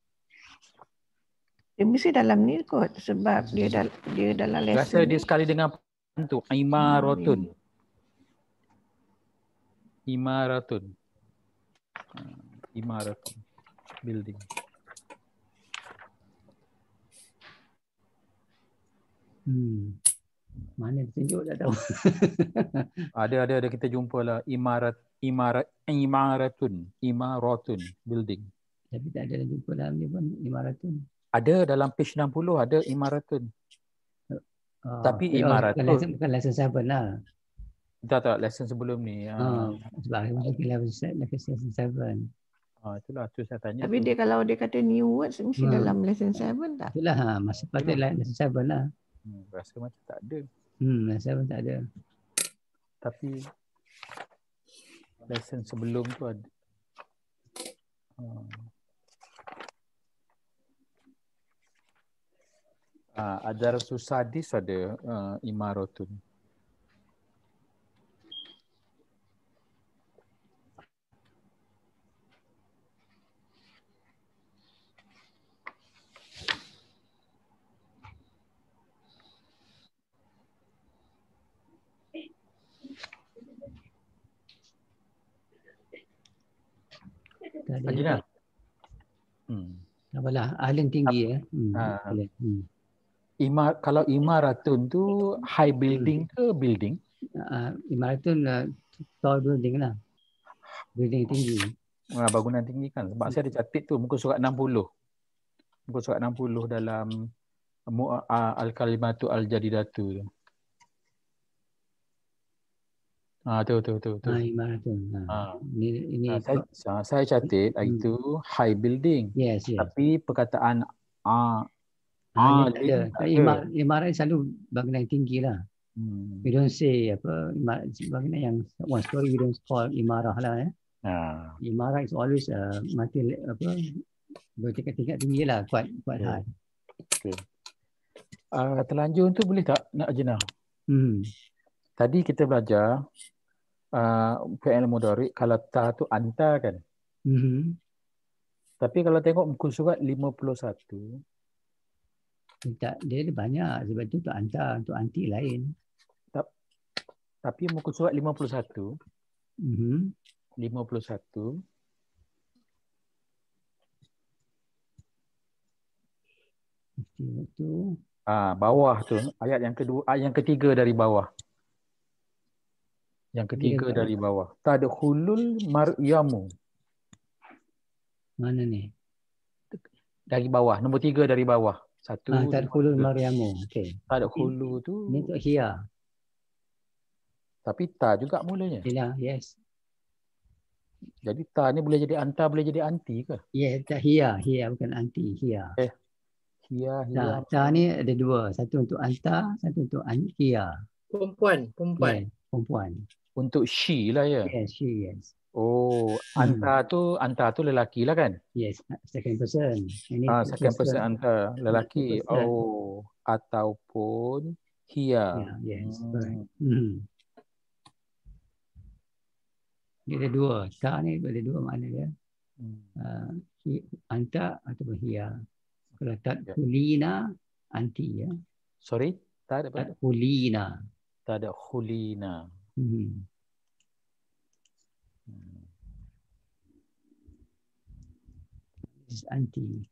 Dia mesti dalam ni kot sebab dia dal dia dalam lesson. Rasa dia sekali dengan tu Imaratun. Imaratun. Uh, Imaratun. Building. Hmm. Mana ditunjuk tak tahu. Ada, ada, ada kita jumpa lah. Imarat, imarat, imaratun. Imaratun. Building. Tapi tak ada jumpa dalam ni pun Imaratun. Ada dalam page enam puluh ada Imaratun. Oh, Tapi okay. Imaratun. Bukan lesson, bukan lesson seven lah. Tak, tak. Lesson sebelum ni. Oh, Uh, sebab aku mungkin lesson, lesson seven. uh, itulah tu saya tanya. Tapi tu. dia kalau dia kata new words mesti Hmm. dalam lesson seven tak? Itulah ha, masa patut Itulah. lesson seven lah. Hmm, rasa macam tak ada. Hmm, lesson seven tak ada. Tapi lesson sebelum tu ada. Uh, uh, Ajar Susadis ada uh, Imaratun. Tak ada. Ajina. Hmm. Tak apalah, Alin tinggi ya. Hmm. Ah. boleh. Hmm. Imar, kalau Imaratun tu high building ke building? Uh, Imaratun uh, tall building lah. Building tinggi. Ah, bangunan tinggi kan. Sebab saya ada catat tu muka surat enam puluh. Muka surat enam puluh dalam uh, Al-Kalimatu Al-Jadidatu tu. Ah, tu tu tu tu. Ah, Imaratun. Ha. Ah. Ini ini Ah, saya, ah, saya catat Hmm. itu high building. yes, yes. Tapi perkataan ah Ah, ah tak ada. tak Imar, ada. imarat selalu bangunan tinggi lah. Hmm. We don't say apa imarat bangunan yang one story we don't call imarah lah ya. Ah. Imarah is always uh, mati apa bertingkat-tingkat tinggi lah, quite quite Okay. high. Okay. Uh, terlanjur tu boleh tak nak Ajina? Hmm. Tadi kita belajar uh, fi'il mudhari' kalau ta tu anta kan. Mm-hmm. Tapi kalau tengok muka surat lima puluh satu Tak, dia ada banyak. Sebab tu untuk anta, untuk anti lain. Tapi muka surat lima puluh satu. Mm-hmm. lima puluh satu. Itu. Ah, bawah tu. Ayat yang kedua, ayat yang ketiga dari bawah. Yang ketiga Dia, dari bawah. Tadkhulul maryamu. mana ni? Dari bawah. Nombor tiga dari bawah. Satu, Ah, dua, tadkhulul tiga. maryamu. Okey. Tadkhulu tu. Ini untuk hiya. Tapi ta juga mulanya. Yalah, yes. Jadi ta ni boleh jadi anta, boleh jadi anti ke? Ya, yeah, tak hiya. Hiya bukan anti. Hiya. Eh. Hiya, hiya. Nah, ta ni ada dua. Satu untuk anta, satu untuk hiya. Perempuan, perempuan. Yes, perempuan. Untuk she lah ya? Yes, she, yes. Oh, anta hmm. tu, anta tu lelaki lah kan? Yes, second person. Ini ah, second person, person anta, lelaki. person. Oh, ataupun hiya. Yeah, yes, hmm. correct. Hmm. Dia ada dua. Ta ni ada dua makna dia. Hmm. Uh, anta ataupun hiya. Kalau tadkhulina, anti ya. Sorry? Tak ada apa? Tadkhulina. Tadkhulina. Hmm. Hmm. This is anti.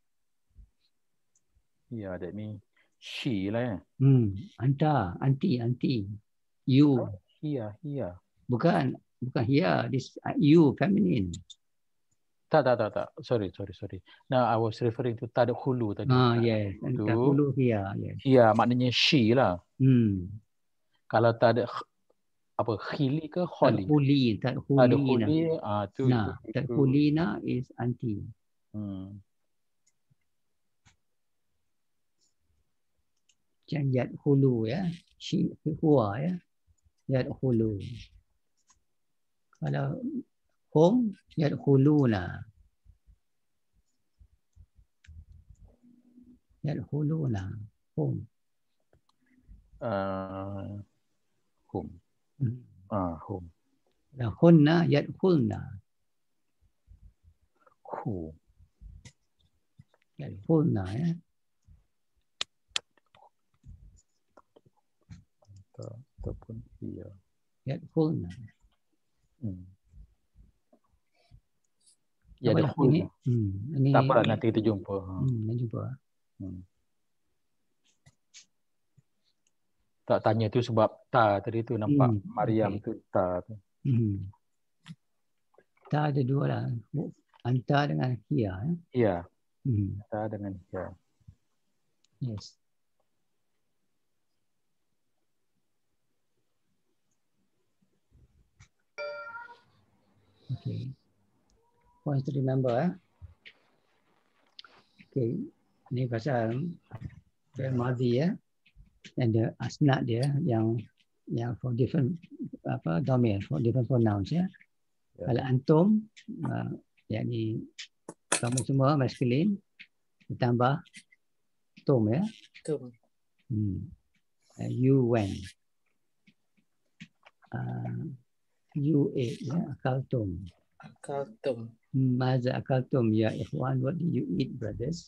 Ya, that means she lah ya. Hmm. Anta, anti, anti. You. Oh, hiya, hiya. Bukan, bukan hiya. This uh, you, feminine. Tak, tak, tak, tak. Sorry, sorry, sorry. No, I was referring to tadkhulu tadi. Ah, yes. Tadkhulu hiya, yes. Hiya, maknanya she lah. Hmm. Kalau tak ada apa khili ke khali? Tadkhuli, tadkhulina. Tadkhuli, ah tu. Nah, tadkhulina is anti. Hmm. Macam yadkhulu ya. Shi huwa ya. Yadkhulu. Kalau hum yadkhuluna. Yadkhuluna. Hum. Uh, hum. Hmm. Ah, hum. Nah, hunna yadkhulna. Hu. Yadkhulna ya. Ataupun iya. Yadkhulna. Hmm. Ya, ada ini, hmm, ini tak apa, nanti kita jumpa. Hmm, nanti jumpa. Hmm. Tak tanya tu sebab ta tadi tu nampak hmm, Maryam okay. tu ta tu. Hmm. Ta ada dua lah. Anta dengan hiya. Eh? Ya. Hmm. Ta dengan hiya. Yes. Okay. Points to remember. Eh? Okay. Ini pasal fi'il madhi ya. Dan the asnad dia yang yang for different apa domir for different pronouns ya. Yeah. Kalau antum uh, yakni kamu semua masculine ditambah tum ya. Tum. Hmm. Uh, you went. Uh, you ate ya, akaltum. Akaltum. Maza akaltum ya ikhwan, what did you eat brothers?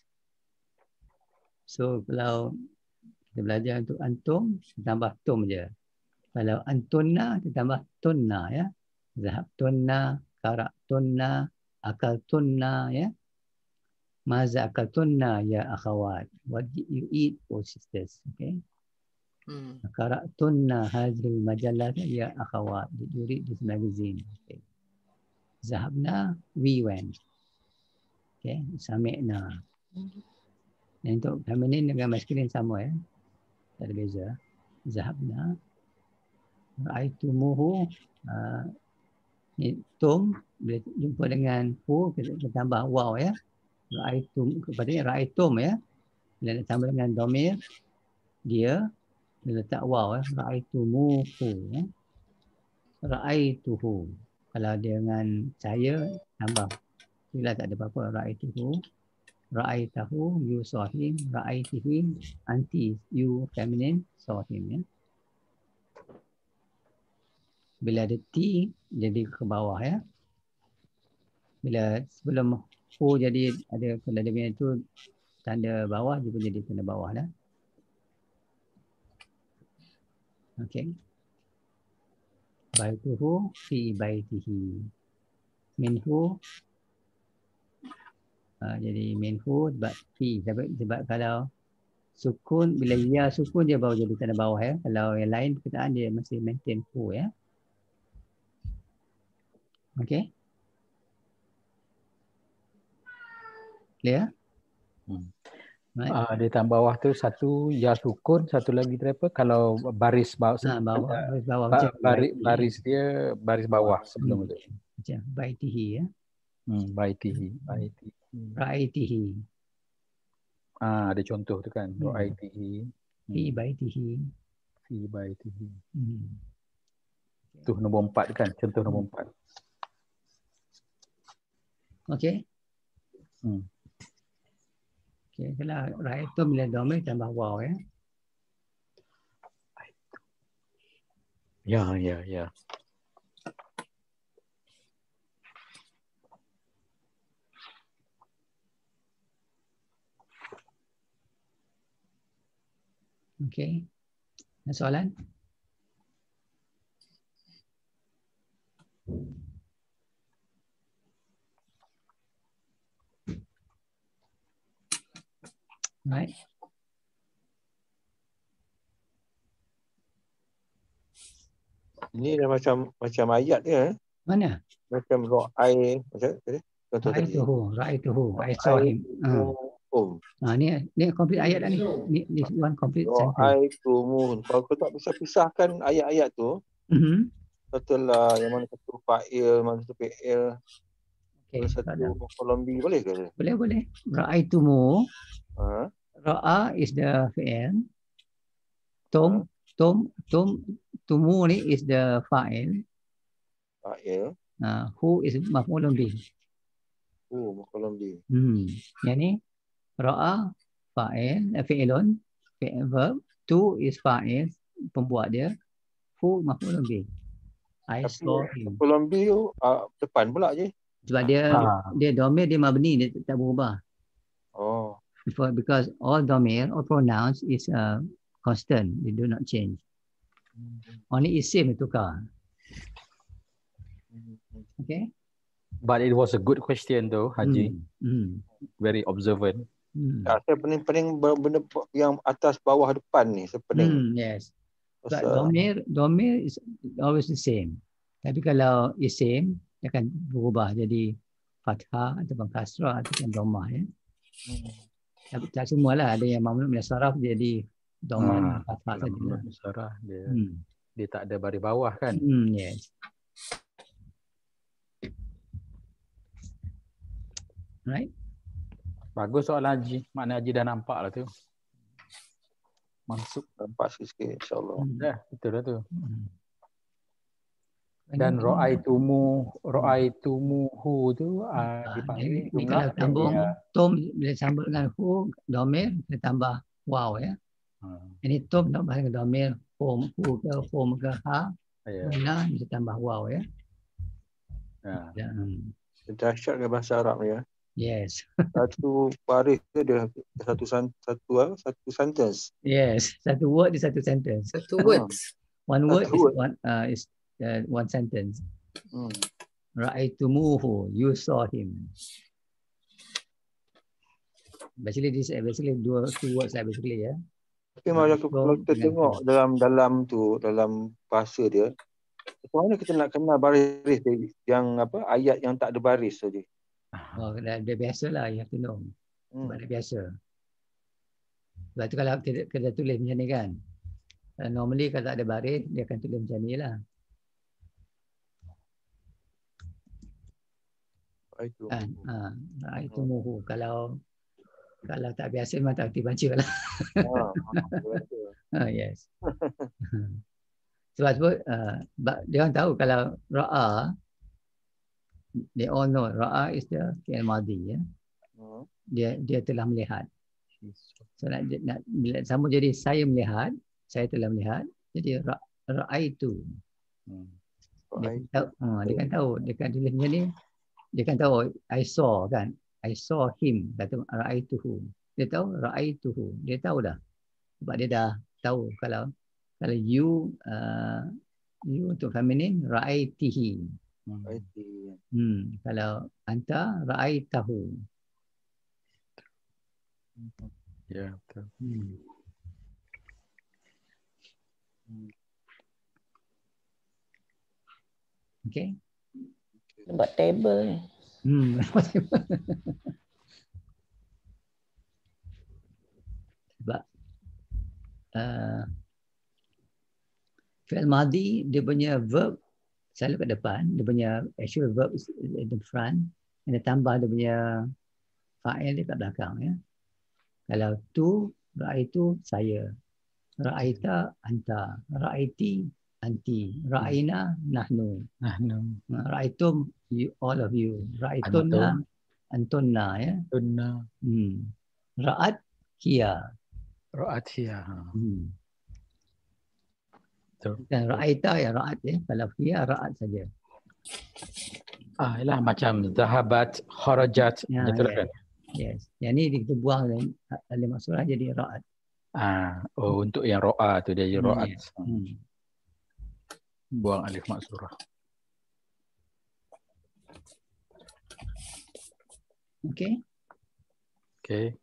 So kalau kita belajar untuk antum, tambah tum je. Kalau antunna, kita tambah tunna ya. Zahabtunna, qara'tunna, akaltunna ya. Maza akaltunna ya akhawat. What did you eat, oh sisters? Okay. Hmm. Qara'tunna hadhil majallah ya akhawat. Did you read this magazine? Okay. Zahabna, we went. Okay. Sami'na. Dan untuk feminine dengan masculine sama ya. Tak ada beza. Zahabna. Ra'aitumuhu. Uh, ni tum. Bila jumpa dengan hu, kita, kita tambah waw ya. Ra'aitum. Kepadanya ra'aitum ya. Bila tambah dengan domir. Dia. Bila letak waw ya. Ra'aitumuhu ya. Ra'aituhu. Kalau dia dengan saya, tambah. Bila tak ada apa-apa. Ra'aituhu. Ra'aitahu, you saw him. Ra'aitihi, anti, you feminine, saw him. Ya. Bila ada T, jadi ke bawah ya. Bila sebelum hu jadi ada, kalau dia punya itu tanda bawah, dia pun jadi tanda bawah lah. Okay. Baituhu fi baitihi. Minhu. Uh, jadi minhu sebab fi. Sebab, sebab kalau sukun, bila ya sukun dia baru jadi tanda bawah ya. Kalau yang lain perkataan dia masih maintain hu ya. Okay. Clear? Hmm. Right. Uh, di tambah bawah tu satu ya sukun, satu lagi tu apa? Kalau baris bawah, Ha, bawah, baris bawah ba, macam baris, baitihi. baris dia baris bawah sebelum Hmm. tu. Macam baitihi ya. Hmm, baitihi, baitihi. Ra'aitihi. Ah, ada contoh tu kan. Hmm. Ra'aitihi. Fi baitihi. Fi baitihi. Hmm. Tu nombor empat kan, contoh nombor empat. Okay. Hmm. Okay, kalau ra'aitu bila domir tambah waw ya. Ya, ya, ya. Okay. Ada soalan? Right. Ini dah macam macam ayat dia. Eh? Mana? Macam ra'ai macam tadi. Contoh tadi. Ra'aituhu, ra'aituhu. I saw him. Ah. Oh. Ha, ni ni complete ayat dah ni. Ni this one complete sentence. Ra'aitumu. Kalau kau tak bisa pisahkan ayat-ayat tu, Mhm. betul-lah yang mana satu fa'il, mana satu fi'il, Okay. satu kolombi boleh ke? Boleh boleh. Ra'aitumu. Ha? Ra'a is the fi'il. Tum, tum, tum, tumu ni is the fa'il. Fa'il. Uh, who is maf'ulun bih. Oh, kolombi. Hmm. Yang ni ra'a fa'il, uh, fi'ilun, fi'il verb. Tu is fa'il, pembuat dia. Who maf'ulun bih. I Tapi saw him. kolombi tu uh, depan pula je. Sebab dia Ha. dia domir, dia mabni, dia tak berubah. Oh. Before, because all domir, all pronouns is uh, constant. They do not change. Only isim tukar. Okay. But it was a good question though, Haji. Hmm. Hmm. Very observant. Hmm. Ya, saya pening-pening benda yang atas bawah depan ni, saya pening. Hmm, yes. But Pasal domir, domir is always the same. Tapi kalau isim, dia akan berubah jadi fathah ataupun kasrah ataupun dhammah ya. hmm. Tapi tak semualah, ada yang mamnu min saraf jadi dhammah dan Ah, fathah dalam sajalah. Musarah dia Hmm. dia tak ada baris bawah kan. Hmm, yes. Right. Bagus soalan Haji. Makna Haji dah nampak lah tu. Masuk. Nampak sikit-sikit insyaAllah. Hmm. Dah, betul dah tu. Hmm. Dan ra'aitumu ra'aitumuhu tu uh, Ah, dipanggil ni, ni kalau jumlah sambung fi'liyah. tum bila sambung dengan hu domir kita tambah waw ya. Hmm. Ini tum tambah dengan domir hum hu ke hum ke ha. Ya. Mana bisa tambah waw ya. Ya. Ya, hmm. Dahsyat ke bahasa Arab ni ya. Yes. Satu baris dia ada satu san- satu apa? Satu sentence. Yes. Satu word di satu sentence. Satu words. One word Satu is word. one uh, is uh, one sentence. Hmm. Ra'aitumuhu, you saw him. Basically this basically dua two words lah basically ya. Tapi macam So, kalau kita dengan- tengok dalam dalam tu, dalam bahasa dia, macam mana kita nak kenal baris dia, yang apa, ayat yang tak ada baris saja. Oh, dah, dah biasa lah, you have to know. Hmm. Sebab dah biasa. Sebab tu kalau kita, kita tulis macam ni kan. Uh, normally kalau tak ada baris, dia akan tulis macam ni lah. Itu. Kan? Ha, itu muhu. Kalau kalau tak biasa memang tak kerti baca lah. Ha, Ha, yes. Sebab sebut, uh, dia orang tahu kalau ra'a, they all know ra'a is the fi'il madhi ya. Hmm. Dia dia telah melihat. So nak, nak bila sama jadi saya melihat, saya telah melihat. Jadi ra, ra'aitu. Hmm. Dia kan tahu, uh, dia kan tahu, dia kan tulis macam ni. Dia kan tahu I saw kan. I saw him, kata ra'aituhu. Dia tahu ra'aituhu. Dia tahu dah. Sebab dia dah tahu kalau Kalau you uh, you untuk feminin, ra'aitihi. Hmm. Hmm. Kalau anta, ra'aitahu. Ya, betul. Hmm. Okay. Buat table ni. Hmm. Sebab uh, fi'il madhi dia punya verb selalu kat depan, dia punya actual verb is at the front, dan dia tambah dia punya fa'il dia kat belakang ya. Kalau tu, ra'aitu saya, ra'aita anta, ra'aiti anti, ra'aina nahnu, Nahnu. ra'aitum you, all of you, ra'aitunna antunna ya. Tunna. Hmm. Ra'at hiya. Ra'at hiya. Hmm. Betul. Dan ra'aita ya ra'at ya. Kalau hiya ra'at saja. Ah, ialah macam zahabat, kharajat, Ya, betul ya, kan? yes. Yang ni kita buang alif maksudnya jadi ra'at. Ah, oh untuk yang ro'a tu dia jadi Hmm, ra'at. ya. Hmm. Buang alif maksurah. Okey. Okey.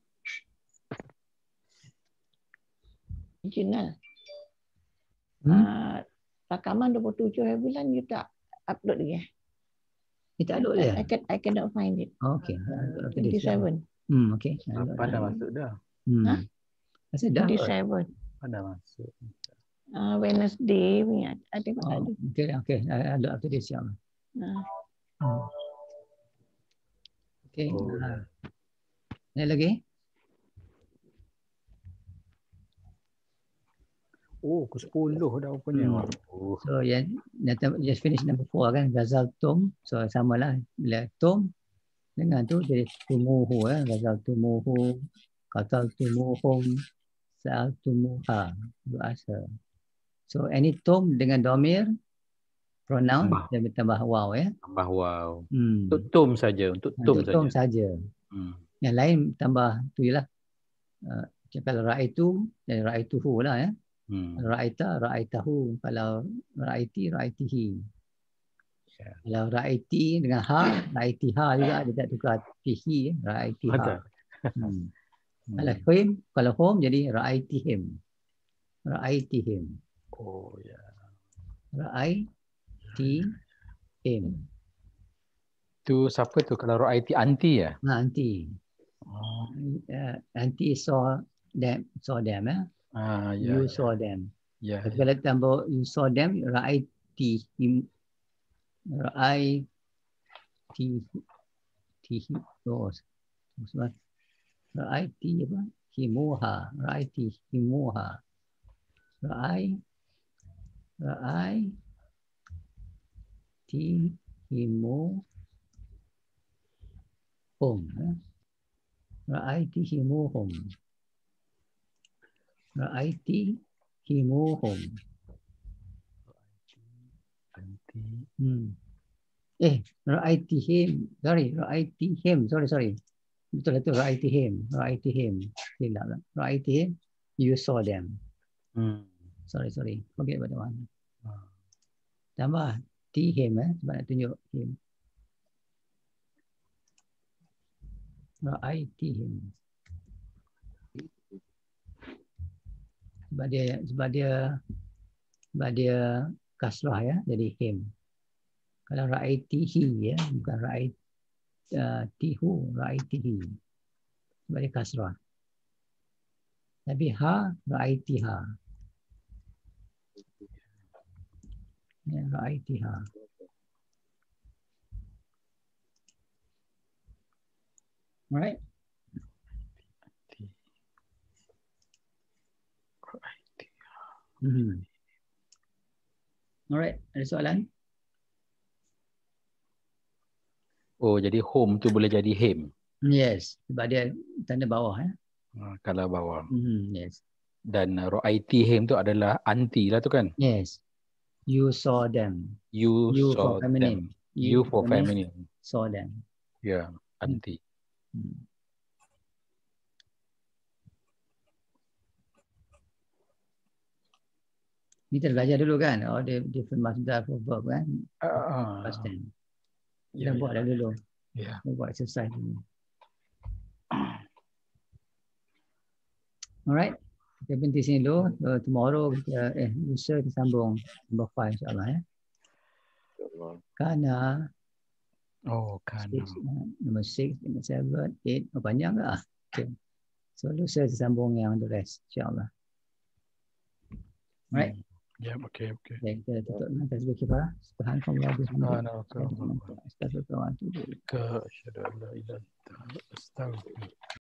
Original. Hmm? Uh, rakaman dua puluh tujuh hari bulan you tak upload lagi? Kita upload I, dia. I, can, I cannot find it. Oh, okey. Okay, twenty-seven. Hmm, okey. Apa dah masuk dah? Hmm. Ha? Masa dah. twenty-seven. Apa dah masuk? Uh, Wednesday punya. I tengok tak Oh, ada. okey, okey. Ada up to date siap. Uh, Hmm. Okey. Oh, Uh, Ada lagi? Oh, ke sepuluh dah rupanya. Hmm. Oh. So yang just finish number four kan, Ghazal Tum. So samalah bila Tum dengan tu jadi tumuhu ya, Ghazal tumuhu, qatal tumuhum, sa'al tumuha, bahasa. So any Tum dengan domir pronoun Tambah. dia tambah waw ya. Tambah wow. Hmm. Untuk tum saja, untuk tum Untuk Tum saja. saja. Hmm. Yang lain tambah tu jelah. Uh, kalau ra'aitu dan ra'aituhu lah ya. Hmm. Ra'aita, ra'aitahu. Kalau ra'aiti, ra'aitihi. Ya. Kalau ra'aiti dengan ha, ra'aitiha juga dia tak tukar tihi, ra'aitiha. Ada. Hmm. Hmm. Kalau him, kalau home jadi ra'aitihim. Ra'aitihim. Oh ya. Ra'aitihim. Tu siapa tu kalau ra'aiti anti ya? Nah, anti. Oh. Uh, anti saw them, saw them eh. Ah ya. You Ya. saw them. Ya. Tapi kalau tambah you saw them, ra'aitihim. Ra'aiti tihi. Oh, sebab ra'aiti apa? Himuha. Ra'aiti himuha. Ra'ai Ra'ai ti himu hum. Ra'ai ti himu hum. Ra'ai ti himu hum. Anti. Hmm. Eh, ra'ai ti him. Sorry, ra'ai ti him. Sorry, sorry. Betul itu ra'ai ti him. Ra'ai ti him. Tidak lah. Ra'ai ti him. You saw them. Hmm. Sorry, sorry. Forget about that one. Ah. Tambah ti him eh. Sebab nak tunjuk him. Ra'aitihim. Sebab dia sebab dia sebab dia kasrah ya, jadi him. Kalau ra'aitihi ya, bukan ra'ait uh, tihu, ra'aitihi. Sebab dia kasrah. Tapi ha, ra'aitiha. Ya, ra'aitiha. Alright. Hmm. Alright, ada soalan? Oh, jadi home tu boleh jadi him. Yes, sebab dia tanda bawah ya. Ah, kalau bawah. Hmm, yes. Dan uh, ra'aiti him tu adalah anti lah tu kan? Yes. You saw them. You, You saw for feminine. them. You, for feminine. Saw them. Ya, yeah, anti. Hmm. Ni kita belajar dulu kan. Oh, dia different masdar for verb kan. Uh, Past tense. ya, Kita buat dah dulu. ya. Kita buat exercise dulu. Alright. Kita berhenti sini dulu. So, tomorrow kita, eh, lusa kita sambung number five insyaAllah ya. InsyaAllah. Kana. Oh, kan. Six, number six, number seven, eight. Oh, panjang ke? Ah, okay. So, lusa kita sambung yang the rest insyaAllah. Alright. Ya, okey, okey. Baik, kita tutup dengan tasbih kifayah. Subhanallah bihamdihi. Subhanallah. Astagfirullah wa atubu ilaih. Ka asyhadu an la ilaha illa anta astaghfiruka